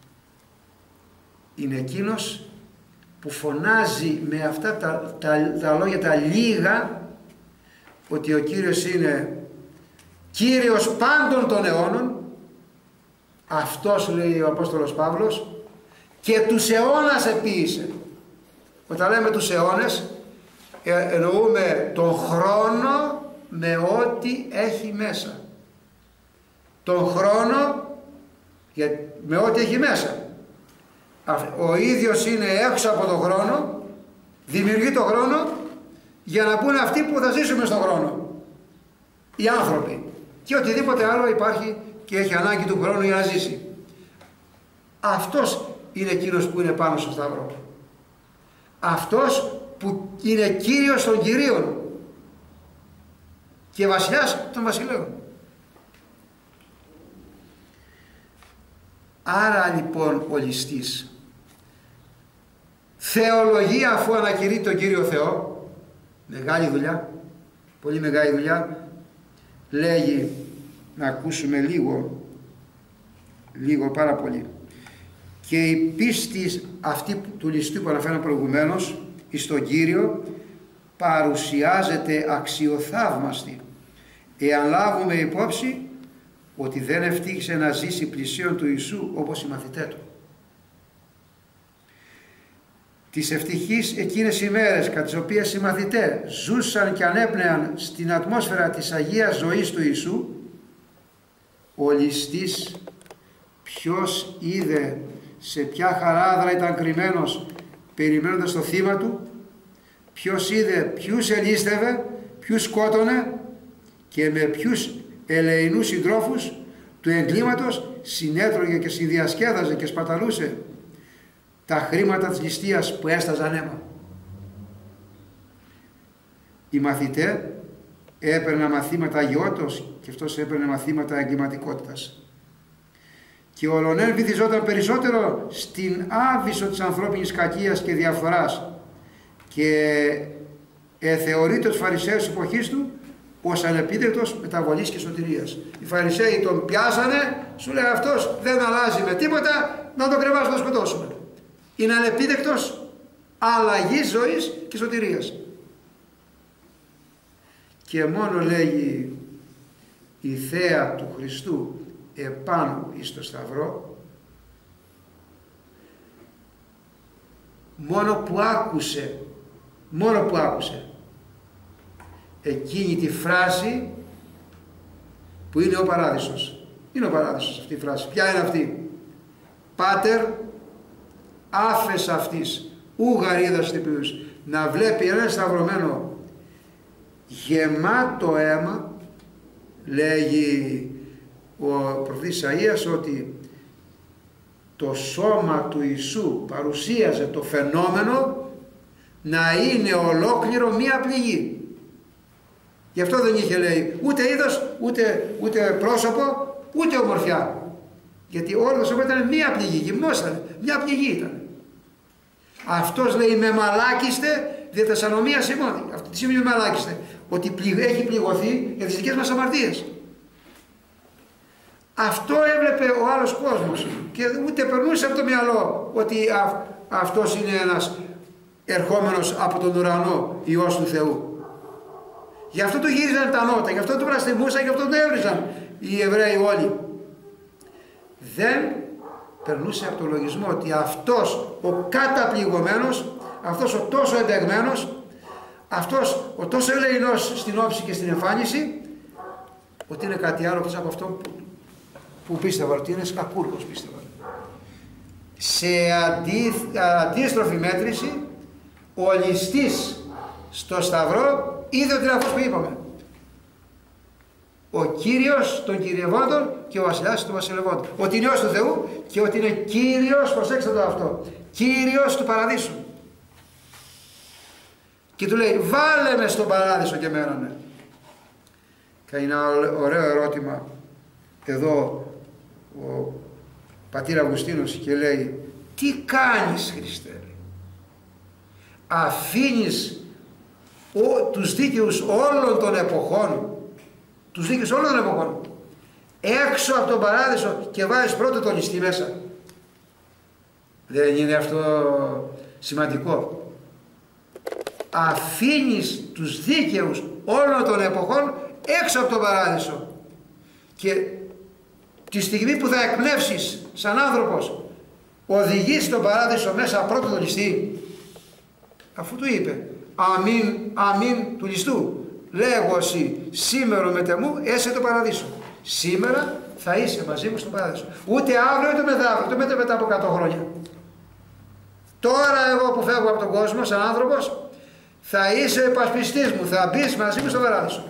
είναι εκείνος που φωνάζει με αυτά τα λόγια τα λίγα ότι ο Κύριος είναι Κύριος πάντων των αιώνων. Αυτός, λέει ο Απόστολος Παύλος, και τους αιώνας επίησε. Όταν λέμε τους αιώνες εννοούμε τον χρόνο με ό,τι έχει μέσα. Τον χρόνο με ό,τι έχει μέσα. Ο ίδιος είναι έξω από τον χρόνο, δημιουργεί τον χρόνο για να μπουν αυτοί που θα ζήσουμε στον χρόνο. Οι άνθρωποι. Και οτιδήποτε άλλο υπάρχει και έχει ανάγκη του χρόνου για να ζήσει. Αυτός είναι εκείνος που είναι πάνω στο σταυρό. Αυτός που είναι Κύριος των Κυρίων και βασιλιάς των βασιλέων. Άρα λοιπόν ο ληστής θεολογεί αφού ανακηρύττει τον Κύριο Θεό, μεγάλη δουλειά, πολύ μεγάλη δουλειά, λέγει, να ακούσουμε λίγο πάρα πολύ. Και η πίστη αυτή του ληστού που αναφέραμε προηγουμένως εις τον Κύριο παρουσιάζεται αξιοθαύμαστη εάν λάβουμε υπόψη ότι δεν ευτύχησε να ζήσει πλησίον του Ιησού όπως οι μαθητές του. Τις ευτυχείς εκείνες ημέρες κατά τις οποίες οι μαθητές ζούσαν και ανέπνεαν στην ατμόσφαιρα της Αγίας ζωής του Ιησού, ο ληστής ποιος είδε σε ποια χαράδρα ήταν κρυμμένος περιμένοντας το θύμα του, ποιος είδε ποιους ελίστευε, ποιους σκότωνε και με ποιους ελεηνούς συντρόφους του εγκλήματος συνέτρωγε και συνδιασκέδαζε και σπαταλούσε τα χρήματα της ληστείας που έσταζαν αίμα. Οι μαθητές έπαιρναν μαθήματα αγιότητος και αυτός έπαιρνε μαθήματα εγκληματικότητας. Και ο Λονέν βυθιζόταν περισσότερο στην άβυσσο της ανθρώπινης κακίας και διαφθοράς και θεωρείται τους Φαρισαίους της εποχής του ως ανεπίδεκτος μεταβολής και σωτηρίας. Οι Φαρισαίοι τον πιάσανε, σου λέει αυτός δεν αλλάζει με τίποτα, να τον κρεβάσουμε, να τον σκοτώσουμε. Είναι ανεπίδεκτος αλλαγής ζωής και σωτηρίας. Και μόνο λέγει η θέα του Χριστού επάνω εις το σταυρό, μόνο που άκουσε εκείνη τη φράση που είναι ο παράδεισος. Είναι ο παράδεισος αυτή η φράση. Ποια είναι αυτή? Πάτερ, άφες αυτής ου γαρίδας τυπίους. Να βλέπει ένα σταυρωμένο γεμάτο αίμα, λέγει ο προφήτης Ισαΐας ότι το σώμα του Ιησού παρουσίαζε το φαινόμενο να είναι ολόκληρο μία πληγή. Γι' αυτό δεν είχε, λέει, ούτε είδος, ούτε πρόσωπο, ούτε ομορφιά. Γιατί όλο το σώμα ήταν μία πληγή, γυμνόταν, μία πληγή ήταν. Αυτός, λέει, με μαλάκιστε δια τας ανομίας ημών. Αυτό τι σημαίνει με μαλάκιστε? Ότι έχει πληγωθεί για τις δικές μας αμαρτίες. Αυτό έβλεπε ο άλλος κόσμος και ούτε περνούσε από το μυαλό ότι αυτός είναι ένας ερχόμενος από τον ουρανό Υιός του Θεού. Γι' αυτό του γύριζαν τα νότα, γι' αυτό του πλαστιμούσαν, γι' αυτό του έβριζαν οι Εβραίοι όλοι. Δεν περνούσε από το λογισμό ότι αυτός ο καταπληγωμένος, αυτός ο τόσο εντεγμένος, αυτός ο τόσο ελεηνός στην όψη και στην εμφάνιση, ότι είναι κάτι άλλο από αυτό που πίστευα, ότι είναι σκακούργος πίστευα. Σε αντίστροφη μέτρηση, ο ληστής στο σταυρό είδε ότι είναι αυτός που είπαμε. ο Κύριος των κυριευόντων και ο βασιλιάς των βασιλευόντων. Ότι είναι Υιός του Θεού και ότι είναι Κύριος, προσέξτε το αυτό, Κύριος του παραδείσου. Και του λέει, βάλε με στον παράδεισο και μένα, ναι. Και είναι ένα ωραίο ερώτημα εδώ ο πατήρ Αυγουστίνος και λέει, τι κάνεις, Χριστέ? Αφήνεις τους δίκαιους όλων των εποχών, τους δίκαιους όλων των εποχών, έξω από τον παράδεισο και βάζεις πρώτο τον ληστή μέσα? Δεν είναι αυτό σημαντικό? Αφήνεις τους δίκαιους όλων των εποχών έξω από τον παράδεισο και τη στιγμή που θα εκπνεύσεις σαν άνθρωπος οδηγείς τον παράδεισο μέσα πρώτο τον ληστή. Αφού του είπε, αμήν, αμήν του ληστού, λέγω εσύ σήμερα μετεμού έσαι το παραδείσο. Σήμερα θα είσαι μαζί μου στο παράδεισο. Ούτε αύριο ούτε μεθαύριο, ούτε μετά από 100 χρόνια. Τώρα εγώ που φεύγω από τον κόσμο σαν άνθρωπος, θα είσαι ο υπασπιστής μου, θα μπεις μαζί μου στο παράδεισο.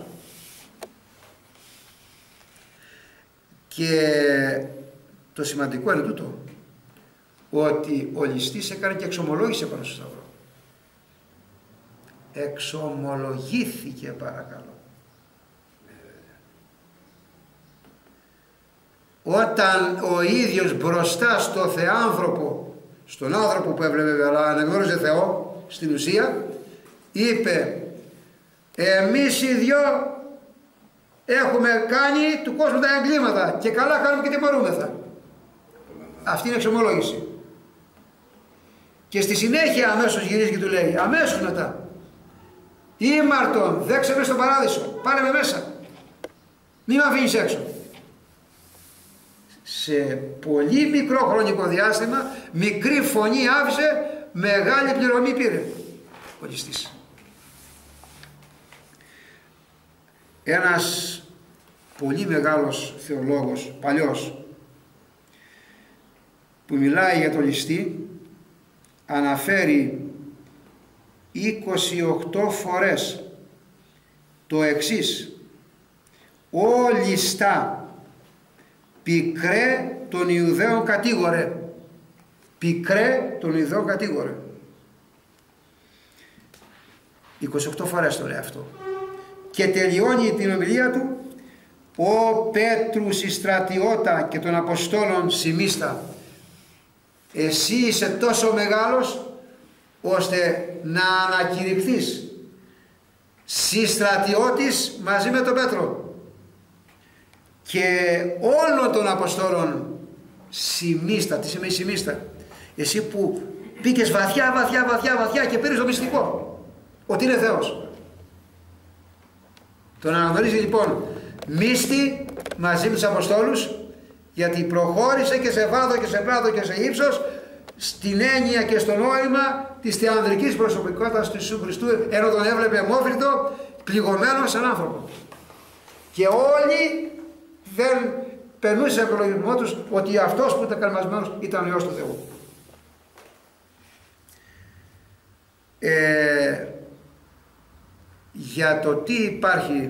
Και το σημαντικό είναι τούτο, ότι ο ληστής έκανε και εξομολόγησε πάνω στο σταυρό. Εξομολογήθηκε, παρακαλώ. Όταν ο ίδιος μπροστά στο θεάνθρωπο, στον άνθρωπο που έβλεπε αλλά αναγνώριζε Θεό στην ουσία, είπε, εμείς οι δυο έχουμε κάνει του κόσμου τα εγκλήματα και καλά κάνουμε και τιμωρούμεθα. Αυτή είναι εξομολόγηση. Και στη συνέχεια αμέσως γυρίζει και του λέει, αμέσως μετά, ήμαρτον, δέξε με στον παράδεισο, πάρε με μέσα, μη με αφήνεις έξω. Σε πολύ μικρό χρονικό διάστημα, μικρή φωνή άφησε, μεγάλη πληρωμή πήρε ο ληστής. Ένας πολύ μεγάλος θεολόγος, παλιός, που μιλάει για το ληστή, αναφέρει 28 φορές το εξής, «Ω ληστά, πικρέ των Ιουδαίων κατήγορε». Πικρέ των Ιουδαίων κατήγορε. 28 φορές το λέει αυτό. Και τελειώνει την ομιλία του, «Ω Πέτρους η στρατιώτα και των Αποστόλων σημίστα». Εσύ είσαι τόσο μεγάλος ώστε να ανακηρυχθείς συστρατιώτης μαζί με τον Πέτρο και όλων των Αποστόλων σημίστα. Τι σημαίνει σημίστα? Εσύ που πήγες βαθιά και πήρες το μυστικό ότι είναι Θεός. Τον αναγνωρίζει λοιπόν μύστη μαζί με τους Αποστόλους, γιατί προχώρησε και σε βάθος και σε πλάτο και σε ύψος στην έννοια και στο νόημα της θεανδρικής προσωπικότητας του Ιησού Χριστού, ενώ τον έβλεπε μόφριτο, πληγωμένο σαν άνθρωπο. Και όλοι δεν περνούσε από το λογισμό τους ότι αυτός που ήταν καλμασμένος ήταν ο Υιός του Θεού. Για το τι υπάρχει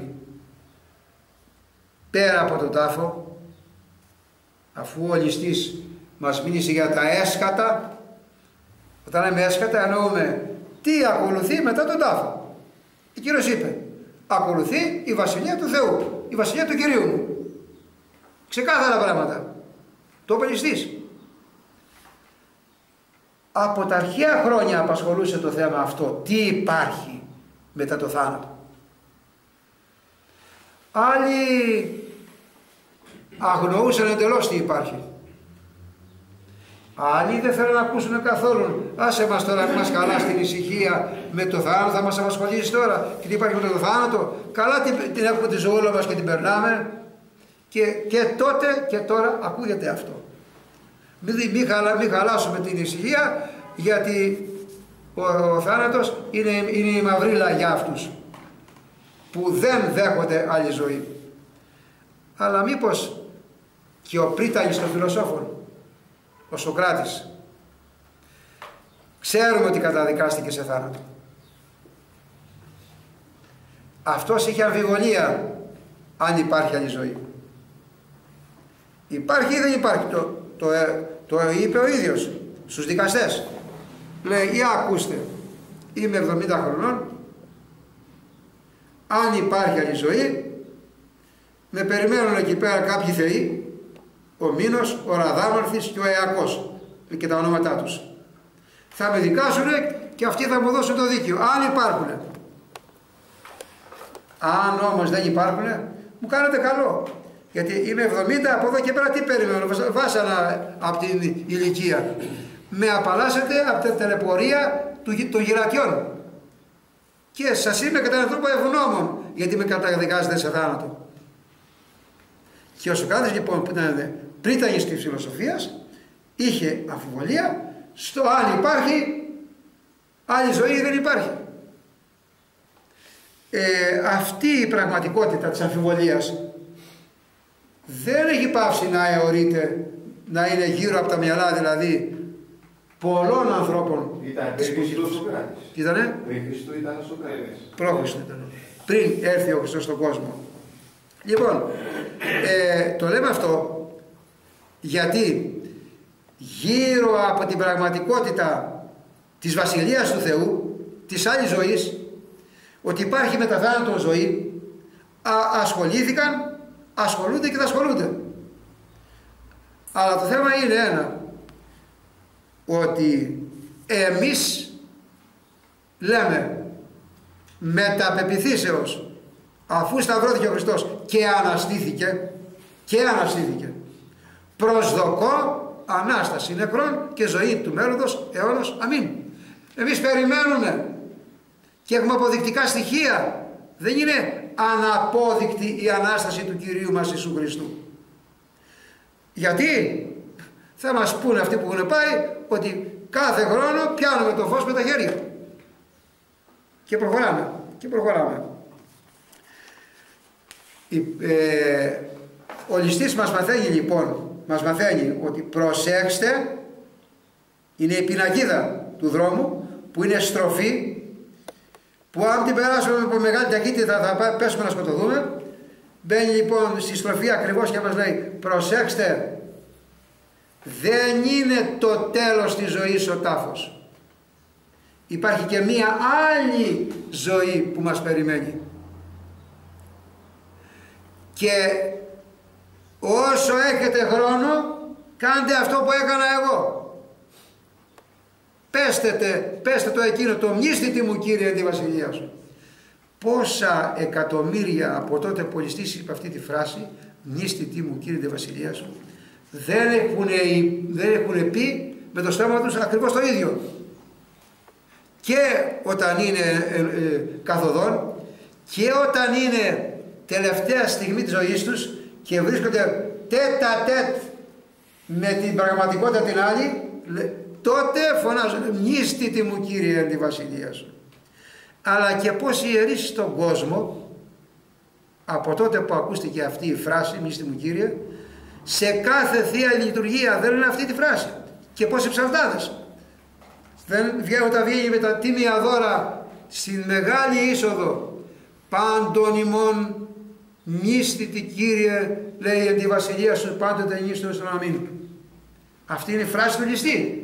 πέρα από τον τάφο, αφού ο ληστής μας μίλησε για τα έσκατα, όταν λέμε έσκατα εννοούμε τι ακολουθεί μετά τον τάφο. Ο Κύριος είπε, ακολουθεί η Βασιλεία του Θεού, η Βασιλεία του Κυρίου μου. Ξεκάθαρα πράγματα. Το είπε ο ληστής. Από τα αρχαία χρόνια απασχολούσε το θέμα αυτό, τι υπάρχει μετά το θάνατο. Άλλοι αγνοούσαν εντελώς τι υπάρχει. Άλλοι δεν θέλουν να ακούσουν καθόλου. Άσε μας τώρα μας καλά στην ησυχία με το θάνατο, θα μας απασχολήσει τώρα. Και τι υπάρχει με το θάνατο? Καλά την έχουμε τη ζωούλα μας και την περνάμε. Και τότε και τώρα ακούγεται αυτό. Μην χαλάσουμε την ησυχία, γιατί ο θάνατος είναι η μαυρίλα για αυτούς που δεν δέχονται άλλη ζωή. Αλλά μήπως και ο πρίτανης των φιλοσόφων, ο Σωκράτης, ξέρουμε ότι καταδικάστηκε σε θάνατο. Αυτός είχε αμφιβολία αν υπάρχει άλλη ζωή. Υπάρχει ή δεν υπάρχει? Το είπε ο ίδιος στους δικαστές. Λέει, ή ακούστε, είμαι 70 χρονών, αν υπάρχει άλλη ζωή, με περιμένουν εκεί πέρα κάποιοι θεοί, ο Μήνος, ο Ραδάμαρθης και ο Αιακός και τα ονόματά τους. Θα με δικάσουν και αυτοί θα μου δώσουν το δίκαιο, αν υπάρχουν. Αν όμως δεν υπάρχουν, μου κάνετε καλό. Γιατί είμαι 70, από εδώ και πέρα τι περιμένω, βάσανα από την ηλικία. Με απαλλάσσετε από την τελεπορία των γυρατιών. Και σας είμαι κατά έναν τρόπο ευγνώμων, γιατί με καταδικάζετε σε θάνατο. Και ο Σοκράτης λοιπόν που ήταν πρίτανης της φιλοσοφίας, είχε αμφιβολία στο αν υπάρχει άλλη ζωή ή δεν υπάρχει. Αυτή η πραγματικότητα της αμφιβολίας δεν έχει πάψει να αιωρείται, να είναι γύρω από τα μυαλά δηλαδή πολλών ανθρώπων. Ήταν πριν Χριστού Σοκράτης. Τι ήτανε? Πριν Χριστού ήταν ο Σοκράτης. Προ-Χριστού ήταν. Πριν έρθει ο Χριστός στον κόσμο. Λοιπόν, το λέμε αυτό γιατί γύρω από την πραγματικότητα της Βασιλείας του Θεού, της άλλης ζωής, ότι υπάρχει μετά θάνατο ζωή, ασχολήθηκαν, ασχολούνται και θα ασχολούνται. Αλλά το θέμα είναι ένα, ότι εμείς λέμε μεταπεπιθήσεως, αφού σταυρώθηκε ο Χριστός και αναστήθηκε, προσδοκώ Ανάσταση νεκρών και ζωή του μέλλοντος αιώνος. Αμήν. Εμείς περιμένουμε και έχουμε αποδεικτικά στοιχεία. Δεν είναι αναπόδεικτη η Ανάσταση του Κυρίου μας Ιησού Χριστού. Γιατί θα μας πούνε αυτοί που έχουν πάει ότι κάθε χρόνο πιάνουμε το φως με τα χέρια και προχωράμε. Ο ληστής μας μαθαίνει λοιπόν, ότι προσέξτε, είναι η πινακίδα του δρόμου που είναι στροφή, που αν την περάσουμε από μεγάλη ταχύτητα θα πέσουμε να σκοτωθούμε. Μπαίνει λοιπόν στη στροφή ακριβώς και μας λέει προσέξτε, δεν είναι το τέλος της ζωής ο τάφος. Υπάρχει και μία άλλη ζωή που μας περιμένει. Και όσο έχετε χρόνο, κάντε αυτό που έκανα εγώ. Πέστε το εκείνο, το μνήστητη μου Κύριε τη βασιλεία σου. Πόσα εκατομμύρια από τότε που ο ληστής είπε αυτή τη φράση, μνήστητη μου Κύριε τη βασιλεία σου, δεν έχουν πει με το στόμα τους ακριβώς το ίδιο. Και όταν είναι καθοδόν και όταν είναι τελευταία στιγμή της ζωής τους και βρίσκονται τέτα-τέτ με την πραγματικότητα την άλλη, τότε φωνάζουν μνήστητη μου Κύριε τη βασιλεία σου. Αλλά και πώς οι ιερείς στον κόσμο, από τότε που ακούστηκε αυτή η φράση μνήστητη μου Κύριε, σε κάθε Θεία Λειτουργία δεν είναι αυτή τη φράση. Και πώς οι ψαλτάδες δεν βγαίνουν τα βγαίνει με τα τίμια δώρα στην μεγάλη είσοδο, πάντων ημών μνήστητη Κύριε, λέει εν τη βασιλεία σου πάντοτε νύστο στον αμήν. Αυτή είναι η φράση του ληστή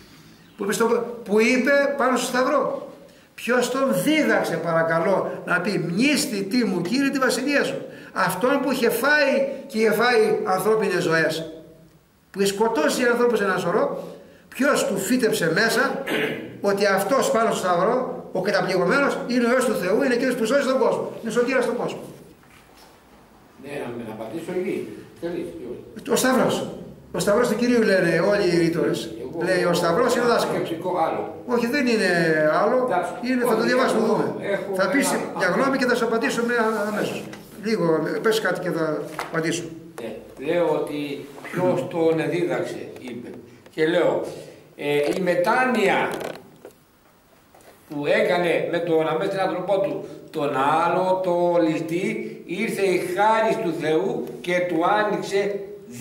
που είπε πάνω στο σταυρό. Ποιος τον δίδαξε παρακαλώ να πει μνήστητη μου Κύριε τη βασιλεία σου? Αυτόν που είχε φάει και είχε φάει ανθρώπινες ζωές, που είχε σκοτώσει ανθρώπους ένα σωρό. Ποιος του φύτεψε μέσα ότι αυτός πάνω στο σταυρό, ο καταπληγωμένος, είναι ο Υιός του Θεού, είναι εκείνος που σώζει τον κόσμο, είναι σωτήρας στον κόσμο. Ναι, να απαντήσω εκεί. Ο Σταυρός. Ο Σταυρός του Κυρίου λένε όλοι οι ρήτορες. Λέει ο Σταυρός είναι ο δάσκαλος. Όχι, δεν είναι άλλο. Θα το διαβάσουμε, δούμε. Θα πεις μια γνώμη και θα σου απαντήσω αμέσως. Λίγο, πες κάτι και θα απαντήσω. Λέω ότι ποιος τον δίδαξε, είπε. Και λέω, η μετάνοια που έκανε με τον αμέσως άνθρωπό του τον άλλο, το ληστή, ήρθε η χάρις του Θεού και του άνοιξε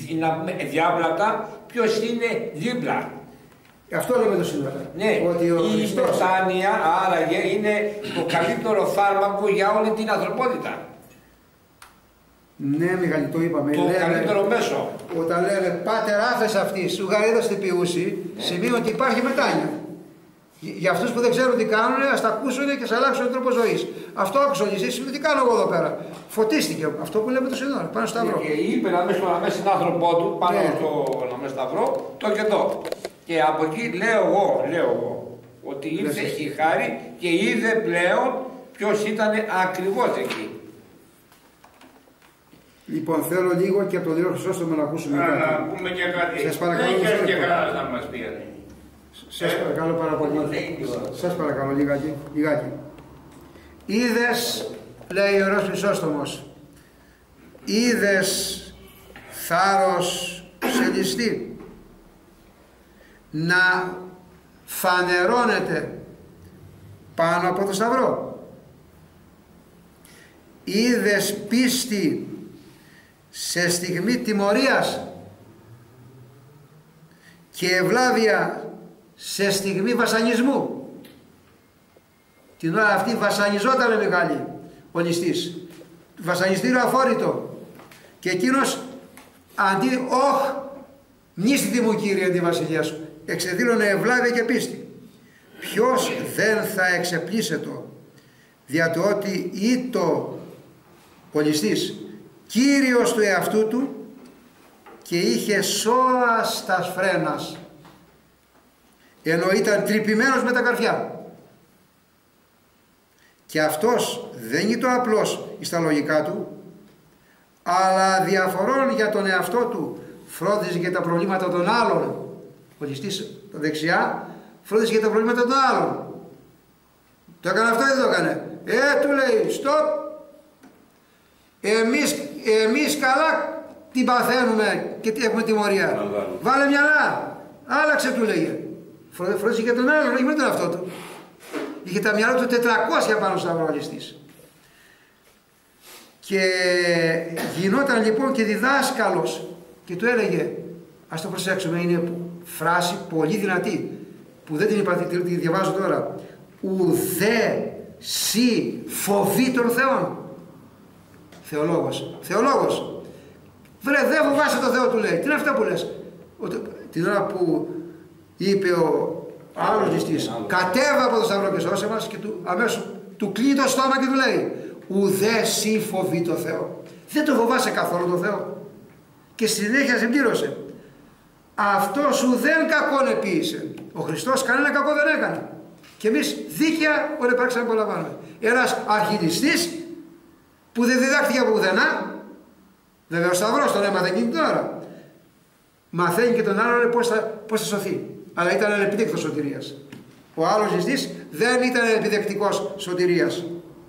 διάπλατα ποιος είναι δίπλα. Αυτό λέμε το σήμερα. Ναι, η μετάνοια άραγε είναι το καλύτερο φάρμακο για όλη την ανθρωπότητα. Ναι, Μιχάλη, το είπαμε. Το καλύτερο μέσο. Όταν λένε πάτερ άφες αυτή, σου γαρίδα στην ποιούση, σημαίνει ότι υπάρχει μετάνοια. Για αυτούς που δεν ξέρουν τι κάνουν, ας τα ακούσουν και ας αλλάξουν τον τρόπο ζωής. Αυτό άκουσα όλοι εσείς, τι κάνω εγώ εδώ πέρα. Φωτίστηκε αυτό που λέμε το σύνορα, πάνω στο σταυρό. Και είπε να μέσα στον άνθρωπό του, πάνω στο σταυρό, το και το. Και από εκεί λέω εγώ, ότι ήρθε η χάρη και είδε πλέον ποιος ήταν ακριβώς εκεί. Λοιπόν, θέλω λίγο και από τον Ιερό Χρυσόστομο να ακούσουμε κάτι. Να πούμε και κάτι. Σας παρακαλώ, δεν και καλά να μας πει. Σας παρακαλώ πάρα πολύ. Σας παρακαλώ λιγάκι. Είδες, λέει ο Ιερός Χρυσόστομος, είδες θάρρος σε ληστή να φανερώνεται πάνω από το σταυρό. Είδες πίστη σε στιγμή τιμωρίας και ευλάβεια σε στιγμή βασανισμού. Την ώρα αυτή βασανιζόταν μεγάλη ο ληστής, βασανιστήριο αφόρητο, και εκείνος αντί μνήστητη μου Κύριε τη βασιλεία σου, εξεδήλωνε ευλάβεια και πίστη. Ποιος δεν θα εξεπλήσετο δια το ότι ήτο ο ληστής κύριος του εαυτού του και είχε σώα στα φρένας, ενώ ήταν τρυπημένος με τα καρφιά. Και αυτός δεν ήταν απλός στα λογικά του, αλλά διαφορών για τον εαυτό του φρόντιζε για τα προβλήματα των άλλων. Ο ληστής τα δεξιά φρόντιζε για τα προβλήματα των άλλων. Το έκανε αυτό ή δεν το έκανε? Του λέει stop, εμείς καλά την παθαίνουμε και έχουμε τιμωρία. Βάλε μυαλά, άλλαξε, του λέγε. Φρόντιζε για τον άλλον, όχι με τον αυτό του. Είχε τα μυαλά του 400 πάνω στο σταυρό ληστής. Και γινόταν λοιπόν και διδάσκαλος και του έλεγε, ας το προσέξουμε, είναι φράση πολύ δυνατή που δεν την είπα, τη διαβάζω τώρα. Ουδέ σι φοβεί τον Θεόν. Θεολόγος. Βρε, δεν φοβάσαι τον Θεό, του λέει. Τι είναι αυτά που λες? Την ώρα που είπε ο άλλος ληστής, κατέβα από το σταυρό και σώσε μας, και αμέσως του κλείνει το στόμα και του λέει, ουδέ σι φοβεί το Θεό. Δεν το φοβάσαι καθόλου το Θεό? Και στη συνέχεια συμπλήρωσε, αυτός ουδέν κακόν επίησε. Ο Χριστός κανένα κακό δεν έκανε. Και εμείς δίκαια όλα πράξαμε να απολαμβάνουμε. Ένας αρχιληστής που δεν διδάχτηκε από πουθενά, βέβαια ο σταυρός τον έμαθε εκείνη την ώρα, μαθαίνει και τον άλλον πώς θα σωθεί. Αλλά ήταν ανεπιδέκτος σωτηρίας. Ο άλλος ληστής δεν ήταν επιδεκτικός σωτηρίας.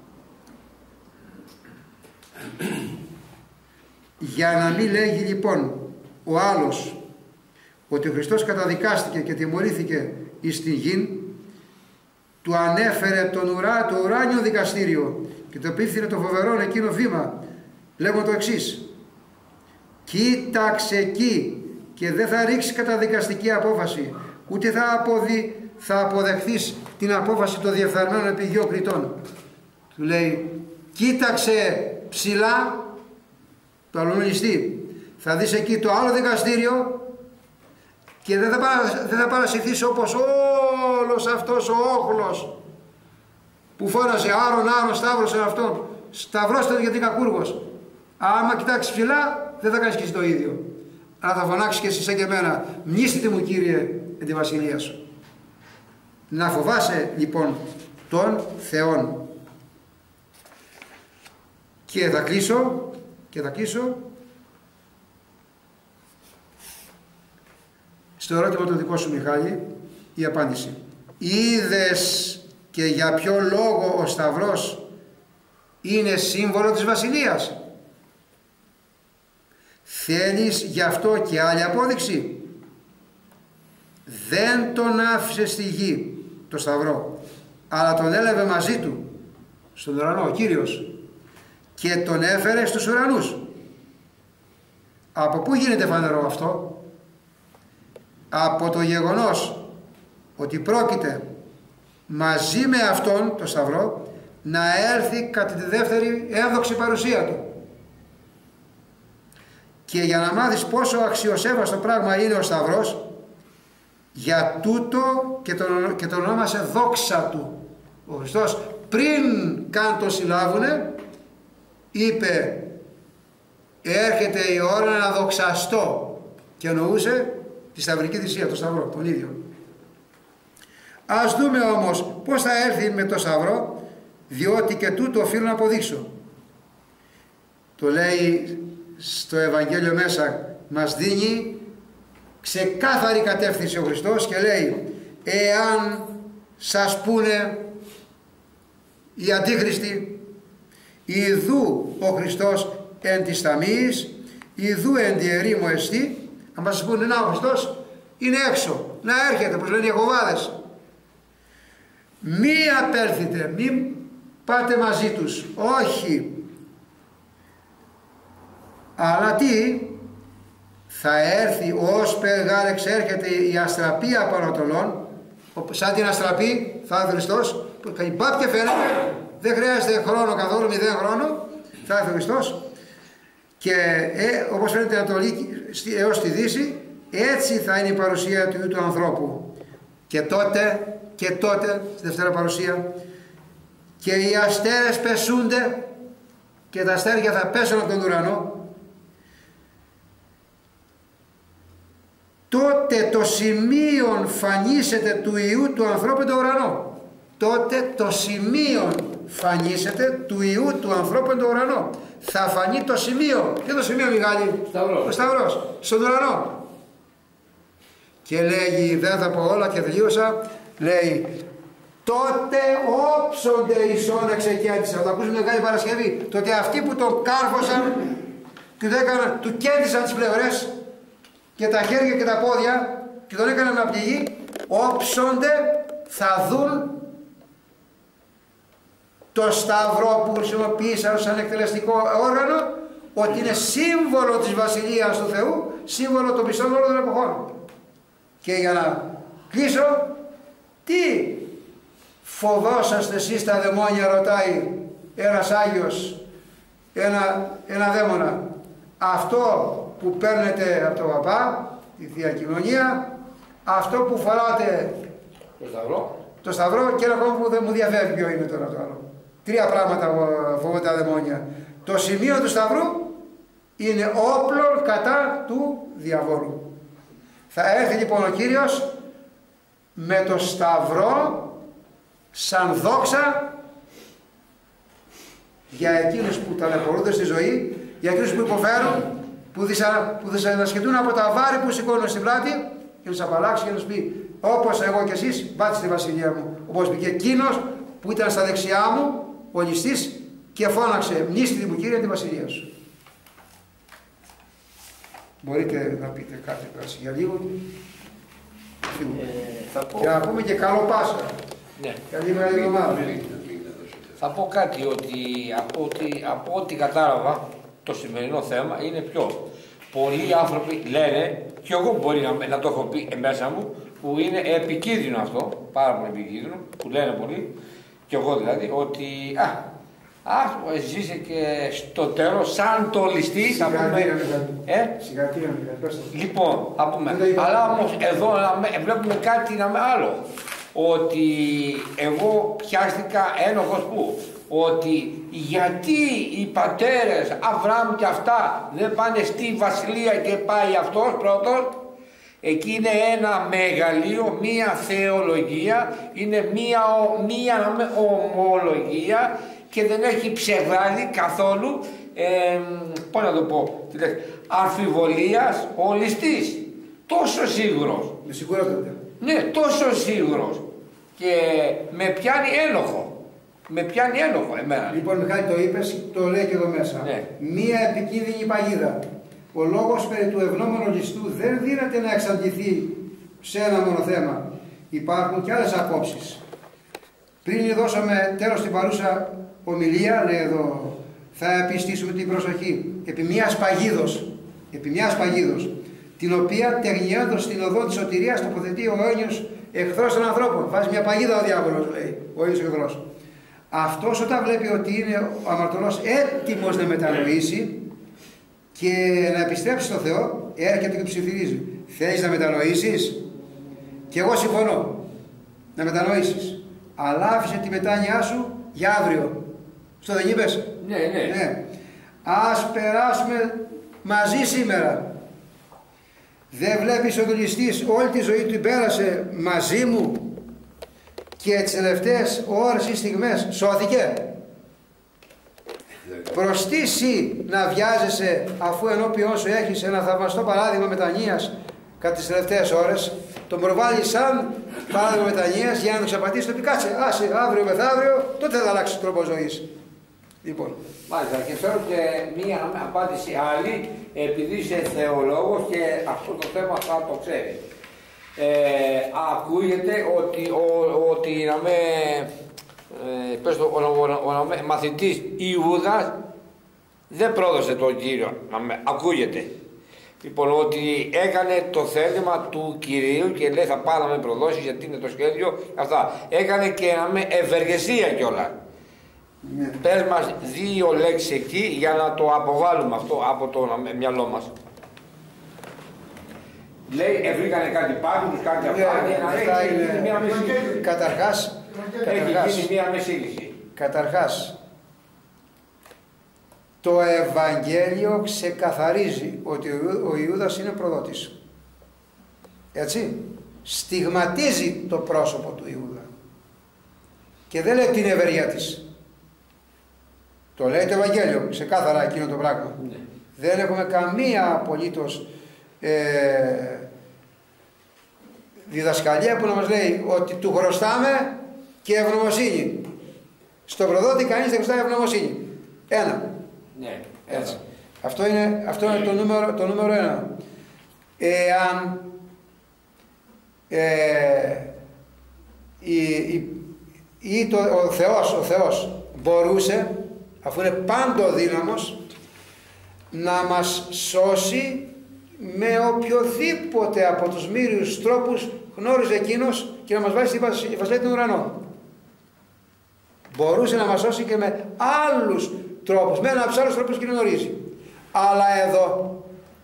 Για να μην λέγει λοιπόν ο άλλος ότι ο Χριστός καταδικάστηκε και τιμωρήθηκε εις την γην, του ανέφερε το ουράνιο δικαστήριο και το πήφθηνε το φοβερό εκείνο βήμα, λέγω το εξής: κοίταξε εκεί και δεν θα ρίξει καταδικαστική απόφαση, ούτε θα αποδεχθείς την απόφαση των διεφθαρμένων επί δυο κριτών. Του λέει, κοίταξε ψηλά το αλωνιστή, θα δεις εκεί το άλλο δικαστήριο και δεν θα παρασυρθείς όπως όλος αυτός ο όχλος που φόρασε άρον σταύρωσε αυτόν, σταυρώστε γιατί κακούργος. Άμα κοιτάξεις ψηλά δεν θα κάνεις και εσύ το ίδιο, αλλά θα φωνάξεις και εσύ σαν και εμένα, μνήστητη μου Κύριε με τη βασιλεία σου. Να φοβάσαι λοιπόν τον Θεόν. Και θα κλείσω στο ερώτημα το δικό σου, Μιχάλη, η απάντηση. Είδες και για ποιο λόγο ο Σταυρός είναι σύμβολο της βασιλείας? Θέλεις γι' αυτό και άλλη απόδειξη? Δεν τον άφησε στη γη το Σταυρό, αλλά τον έλαβε μαζί του στον ουρανό ο Κύριος και τον έφερε στους ουρανούς. Από πού γίνεται φανερό αυτό? Από το γεγονός ότι πρόκειται μαζί με αυτόν το Σταυρό να έρθει κατά τη δεύτερη εύδοξη παρουσία του. Και για να μάθεις πόσο αξιοσέβαστο πράγμα είναι ο Σταυρός, για τούτο και τον ονόμασε δόξα του. Ο Χριστός πριν καν το συλλάβουνε είπε έρχεται η ώρα να δοξαστώ, και εννοούσε τη σταυρική θυσία, το Σταυρό, τον ίδιο. Ας δούμε όμως πώς θα έρθει με το Σταυρό, διότι και τούτο οφείλω να αποδείξω. Το λέει στο Ευαγγέλιο μέσα, μας δίνει ξεκάθαρη κατεύθυνση ο Χριστός και λέει εάν σας πούνε οι αντίχριστοι ιδού ο Χριστός εν της ταμείας, ιδού εν τη ερήμο εστί, αν μας πούνε να ο Χριστός είναι έξω, να έρχεται, όπως λένε οι Ιεχωβάδες, μη απέλθετε, μη πάτε μαζί τους, όχι, αλλά τι, θα έρθει ως περγάλεξ έρχεται η αστραπή από Ανατολών, σαν την αστραπή θα έρθει ο Χριστός, που κάνει πάπ και φαίνεται, δεν χρειάζεται χρόνο καθόλου, 0 χρόνο, θα έρθει ο Χριστός, και όπως φαίνεται Ανατολή έως τη Δύση, έτσι θα είναι η παρουσία του Υιού του ανθρώπου. Και τότε, στη δεύτερη παρουσία, και οι αστέρες πεσούνται και τα αστέρια θα πέσουν από τον ουρανό, τότε το σημείο φανίσεται του Υιού του ανθρώπου τον ουρανό. Τότε το σημείο φανίσεται του Υιού του ανθρώπου τον ουρανό. Θα φανεί το σημείο. Και το σημείο Μιχάλη? Ο Σταυρός. Στον ουρανό. Και λέγει, δεν θα πω όλα και τελείωσα, λέει, τότε όψονται οι σώνα ξεκέντησαν. Θα το ακούσουμε Μεγάλη Παρασκευή. Τότε αυτοί που τον κάρφωσαν και του κέντησαν τις πλευρές και τα χέρια και τα πόδια και τον έκαναν να πληγεί, όψονται, θα δουν το Σταυρό που χρησιμοποίησαν σαν εκτελεστικό όργανο, ότι είναι σύμβολο της Βασιλείας του Θεού, σύμβολο των πιστών όλων των εποχών. Και για να κλείσω, τι φοβόσαστε εσείς τα δαιμόνια, ρωτάει ένας Άγιος ένα δαίμονα? Αυτό που παίρνετε από τον παπά, τη Θεία Κοινωνία, αυτό που φοράτε το Σταυρό, και ένα ακόμα που δεν μου διαφεύγει ποιο είναι τώρα το άλλο. 3 πράγματα φοβούνται τα δαιμόνια. Το σημείο του Σταυρού είναι όπλο κατά του διαβόλου. Θα έρθει λοιπόν ο Κύριος με το Σταυρό σαν δόξα για εκείνους που ταλαιπωρούνται στη ζωή, για εκείνους που υποφέρουν, που δυσανασχετούν από τα βάρη που σηκώνουν στην πλάτη, και να τους απαλλάξει και να τους πει, όπως εγώ και εσείς πάτε στη βασιλεία μου. Όπως πήγε εκείνος που ήταν στα δεξιά μου, ο ληστής, και φώναξε, μνήστη μου Κύριε τη βασιλεία σου. Μπορείτε να πείτε κάτι για λίγο και να πούμε και καλό Πάσχα. Ναι. Καλή μεγάλη εβδομάδα. Θα πω κάτι, ότι από ό,τι κατάλαβα το σημερινό θέμα είναι πιο πολλοί άνθρωποι λένε, και εγώ μπορεί να το έχω πει μέσα μου, που είναι επικίνδυνο αυτό, πάρα πολύ επικίνδυνο, που λένε πολλοί, και εγώ δηλαδή, ότι ζήσε και στο τέλος σαν το ληστή. Συγχαρητήρια. Λοιπόν, θα πούμε, αλλά όμως εδώ βλέπουμε κάτι άλλο, ότι εγώ πιάστηκα ένοχος που, ότι γιατί οι πατέρες Αβραάμ και αυτά δεν πάνε στη βασιλεία και πάει αυτός πρώτος? Εκεί είναι ένα μεγαλείο, μία θεολογία, είναι μία ομολογία και δεν έχει ψεγάδι καθόλου, πώς να το πω, αμφιβολίας ο ληστής. Τόσο σίγουρος. Με σιγουρότατα. Ναι, τόσο σίγουρος. Και με πιάνει ένοχο εμένα. Λοιπόν, Μιχάλη, το είπες, το λέει και εδώ μέσα. Ναι. Μία επικίνδυνη παγίδα. Ο λόγος περί του ευνόμενου ληστού δεν δύναται να εξαντληθεί σε ένα μόνο θέμα. Υπάρχουν και άλλες απόψεις. Πριν δώσουμε τέλος στην παρούσα ομιλία, λέει εδώ, θα επιστήσουμε την προσοχή επί μιας παγίδος, την οποία ταινιόντως στην οδό της σωτηρίας τοποθετεί ο αιώνιος εχθρός των ανθρώπων. Βάζει μια παγίδα ο διάβολος, λέει, ο αιώνιος εχθρός. Αυτός όταν βλέπει ότι είναι ο αμαρτωλός έτοιμος να μετανοήσει και να επιστρέψει στον Θεό, έρχεται και ψιθυρίζει. Θέλεις να μετανοήσεις? Και εγώ συμφωνώ να μετανοήσεις. Αλλά άφησε τη μετάνοιά σου για αύριο. Στο δεν είπες? Ναι. Ας περάσουμε μαζί σήμερα. Δεν βλέπεις ότι ο ληστής όλη τη ζωή του πέρασε μαζί μου και τις τελευταίες ώρες ή στιγμές σώθηκε? Προς τι εσύ να βιάζεσαι, αφού ενώπιον σου έχεις ένα θαυμαστό παράδειγμα μετανοίας κατά τις τελευταίες ώρες, τον προβάλλει σαν παράδειγμα μετανοίας για να το ξαπατήσει, το πει κάτσε, άσε αύριο μεθαύριο, τότε θα αλλάξει τρόπο ζωής. Λοιπόν. Μάλιστα, και θέλω και μία απάντηση άλλη, επειδή είσαι θεολόγος και αυτό το θέμα θα το ξέρει. Ακούγεται ότι να με ο μαθητής Ιούδας δεν πρόδωσε τον Κύριο, ακούγεται. Λοιπόν, ότι έκανε το θέλημα του Κυρίου και λέει θα πάω να με προδώσει γιατί είναι το σχέδιο, αυτά. Έκανε και ευεργεσία κιόλα. Ναι. Πες μας 2 λέξεις εκεί για να το αποβάλουμε αυτό από το μυαλό μας. Λέει, βρήκανε κάτι πάγους, κάτι αυτά, έχει γίνει μια μεσήλυση. Καταρχάς, έχει γίνει μια μεσήλυση. Καταρχάς, το Ευαγγέλιο ξεκαθαρίζει ότι ο Ιούδας είναι προδότης. Έτσι, στιγματίζει το πρόσωπο του Ιούδα και δεν λέει την ευεργία της. Το λέει το Ευαγγέλιο ξεκάθαρα εκείνο το πράγμα. Ναι. Δεν έχουμε καμία απολύτως διδασκαλία που να μας λέει ότι του χρωστάμε και ευγνωμοσύνη. Στον προδότη κανείς δεν χρωστάει ευγνωμοσύνη. Ένα. Ναι, έτσι. Αυτό είναι το νούμερο 1. Εάν ο Θεός μπορούσε, αφού είναι πάντοδύναμος, να μας σώσει με οποιοδήποτε από τους μύριους τρόπους γνώριζε εκείνος και να μας βάλει στη βασιλεία των ουρανών. Μπορούσε να μας σώσει και με άλλους τρόπους, με ένα από τους άλλους τρόπους και γνωρίζει. Αλλά εδώ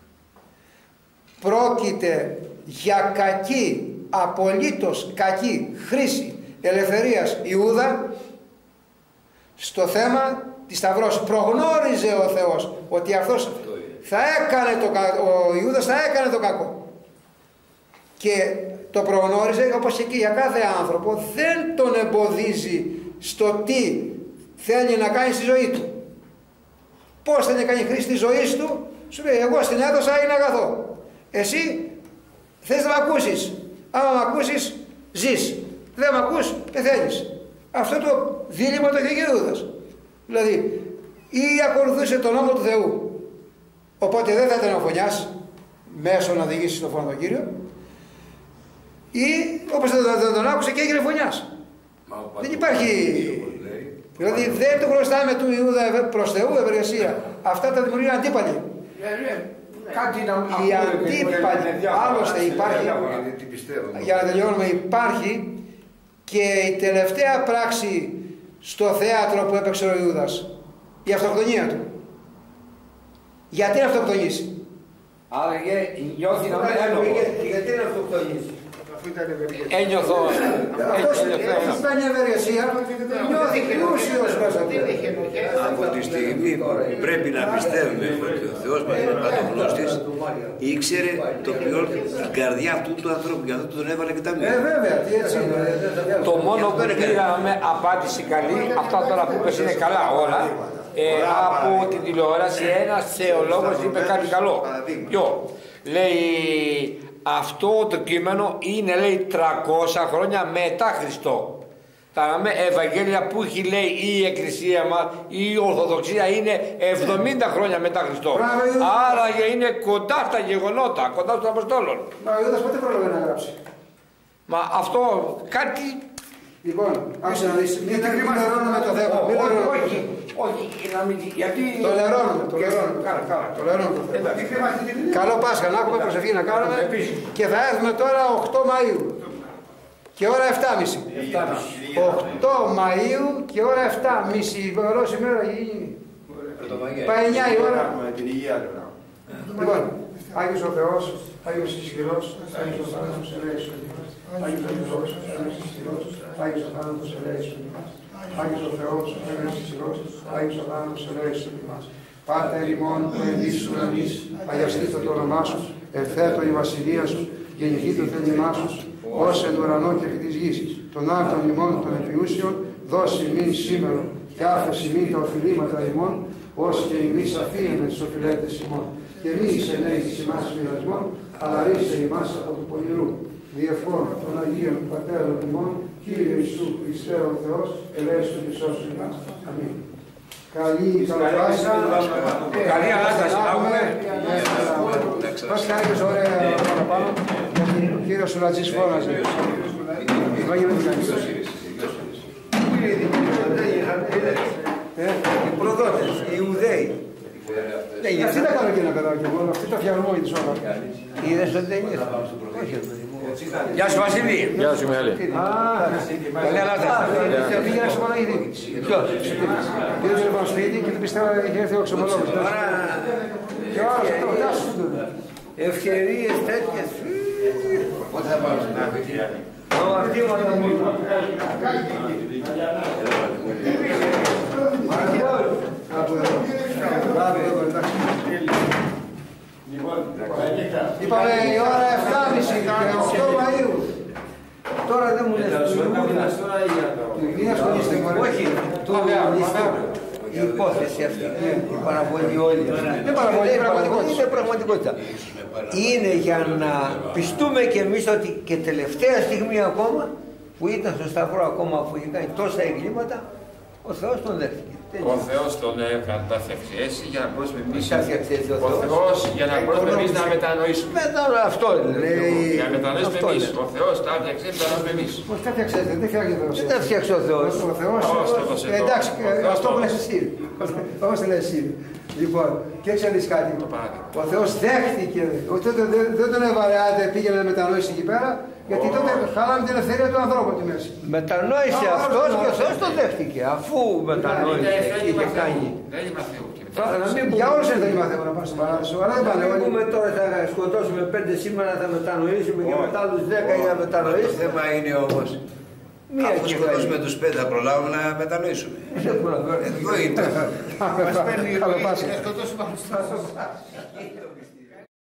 πρόκειται για κακή, απολύτως κακή χρήση ελευθερίας Ιούδα στο θέμα της σταυρός. Προγνώριζε ο Θεός ότι αυτός θα έκανε ο Ιούδας θα έκανε το κακό. Και το προγνώριζε, όπως και εκεί για κάθε άνθρωπο, δεν τον εμποδίζει στο τι θέλει να κάνει στη ζωή του. Πώς θέλει να κάνει χρήση της ζωής του, σου λέει εγώ στην έδωσα είναι αγαθό. Εσύ θες να μ' ακούσεις. Άμα μ' ακούσεις ζεις. Δεν μ' ακούς πεθαίνεις. Αυτό το δίλημμα το είχε και ο Ιούδας. Δηλαδή ή ακολουθούσε τον νόμο του Θεού, οπότε δεν θα ήταν ο φωνιάς μέσω να οδηγήσει στον φόνο τον Κύριο, ή όπως δεν τον άκουσε και έγινε φωνιάς. Δεν υπάρχει. Δηλαδή δεν του χρωστάμε του Ιούδα προς Θεού ευεργεσία. Αυτά τα δημιουργούν αντίπαλοι. Οι αντίπαλοι, άλλωστε υπάρχει, για να τελειώνουμε, υπάρχει και η τελευταία πράξη στο θέατρο που έπαιξε ο Ιούδας, η αυτοκτονία του. Γιατί να αυτοκτονήσει? Άρα νιώθει να μην γιατί να αυτοκτονήσει? ένιωθω. Έχει κάνει ευεργεσία, νιώθει πλούσιος μέσα του. Από τη στιγμή που πρέπει να πιστεύουμε ότι ο Θεός μας είναι παντογνώστης, ήξερε το ποιόν την καρδιά αυτού του ανθρώπου, για αυτό τον έβαλε και τα μία. Βέβαια, τι έτσι είναι. Το μόνο που πήραμε απάντηση καλή, αυτά τώρα που είπες είναι καλά όλα. Από την τηλεόραση ένας θεολόγος είπε κάτι καλό. Λέει αυτό το κείμενο είναι, λέει, 300 χρόνια μετά Χριστό. Τα Ευαγγέλια που έχει, λέει, η Εκκλησία μας, η Ορθοδοξία είναι 70 χρόνια μετά Χριστό. Άρα είναι κοντά στα γεγονότα, κοντά στους Αποστόλων. Μα ο Ιούδας πότε πρόλαβε να γράψει? Μα αυτό κάτι... Λοιπόν, άκουσε να δεις, μην λερώνουμε το θέμα. Όχι, γιατί... Το λερώνουμε, το λερώνουμε. Καλό Πάσχα, να έχουμε προσευχή να κάνουμε και θα έρθουμε τώρα 8 Μαΐου και ώρα 7.30. 8 Μαΐου και ώρα 7.30, η ημέρα γίνει. Πάει 9 η ώρα. Λοιπόν, Άγιος ο Θεός, Άγιος ισχυρός, Άγιος ο θάνατος ελέησον ημάς. Άγιος ο Θεός, Άγιος ισχυρός, Άγιος ο θάνατος ελέησον ημάς. Άγιος ο Θεός, Άγιος ισχυρός, Άγιος ο θάνατος ελέησον ημάς. Πάτερ ημών που εν εις ουρανείς, αγιαστήτω το όνομά σου, ελθέτω η βασιλεία σου, γεννηθήτω το θέλημά σου, ως εν ουρανό και επί της γης. Των άρτων ημών των επιούσιων, δώσει ημίν σήμερα, και άφεση ημίν τα οφειλήματα ημών, ως και εμείς αφήνουμε τους οφειλέτες ημών. Και μη εισενέχεις ημάς πειρασμών, αλλά ρίσε ημάς από του πονηρού. Διευχών των Αγίων Πατέρων ημών, Κύριε Ιησού Χριστέ ο Θεός, ελέησον και σώσον ημάς. Αμήν. Καλή Καλοπάσα. Καλή Ανάσταση. Πώς κάνεις ωραία παραπάνω, γιατί ο κύριος Σουλατζής φώναζε. Οι προδότες, οι Ιουδαίοι. Αυτοί τα κάνω και ένα παιδάκι μόνο, αυτοί τα φτιαχνούν μόνοι τους όλα. Είδες ότι δεν είναι. Γεια σου Βασίλη. Γεια σου Μιχάλη. Καλή Ανάσταση. Πήγαινα στο Παναγίδη. Ποιος? Πήγαινα στο σπίτι και πιστεύω ότι είχε έρθει ο ξεμολόγος. Και ο άλλος το φτιάσουν. Ευκαιρίες τέτοιες. Πότε θα πάμε στην άκρη. Αυτή μόνο μου. Από εδώ. Μπράβο, εντάξει. Είπαμε η ώρα 7.30 και 8 Μαΐου. Τώρα δεν μου λες. Μην ασχολείστε μωρέ. Όχι, του η υπόθεση αυτή, η παραβολή όλη. Δεν παραβολή, είναι πραγματικότητα. Είναι για να πιστούμε κι εμείς ότι και τελευταία στιγμή ακόμα, που ήταν στο Σταυρό ακόμα αφού είχε κάνει τόσα εγκλήματα, ο Θεός τον δέχτηκε. Ο Θεός τον καθεξιέσει για να μπορούμε εμείς. Ο Θεός για να μπορούμε εμείς να μετανοήσουμε. Αυτό λέει. Για να μετανοήσουμε εμείς. Ο Θεός τα έφτιαξε, μετανοήσουμε εμείς. Πώς τα φτιάξετε, δεν φτιάχνει ο Θεός. Δεν τα φτιάξε ο Θεός. Ο Θεός. Εντάξει, αυτό που λες εσύ. Όπως λες εσύ. Λοιπόν, και ξέρεις κάτι. Ο Θεός δέχτηκε. Δεν τον έβαλε άντε, πήγαινε να μετανοήσει εκεί πέρα. Γιατί τότε χάλαμε την ελευθερία του ανθρώπου τη μέση. Μετανόησε αυτός και ο Θεός τον δέχτηκε. Αφού μετανόησε και είχε κάνει. Δεν είμαι Θεού. Για όλους δεν είμαι Θεού να πάω στην παράδοση. Αλλά δεν πάνε Αν όλοι. πούμε τώρα θα σκοτώσουμε 5 σήμερα, θα μετανοήσουμε και μετά άλλους 10 για να Το μετανοήσουμε. θέμα είναι όμως, αφού σκοτώσουμε τους 5 θα προλάβουμε να μετανοήσουμε. Εδώ είναι. Καλό πάση.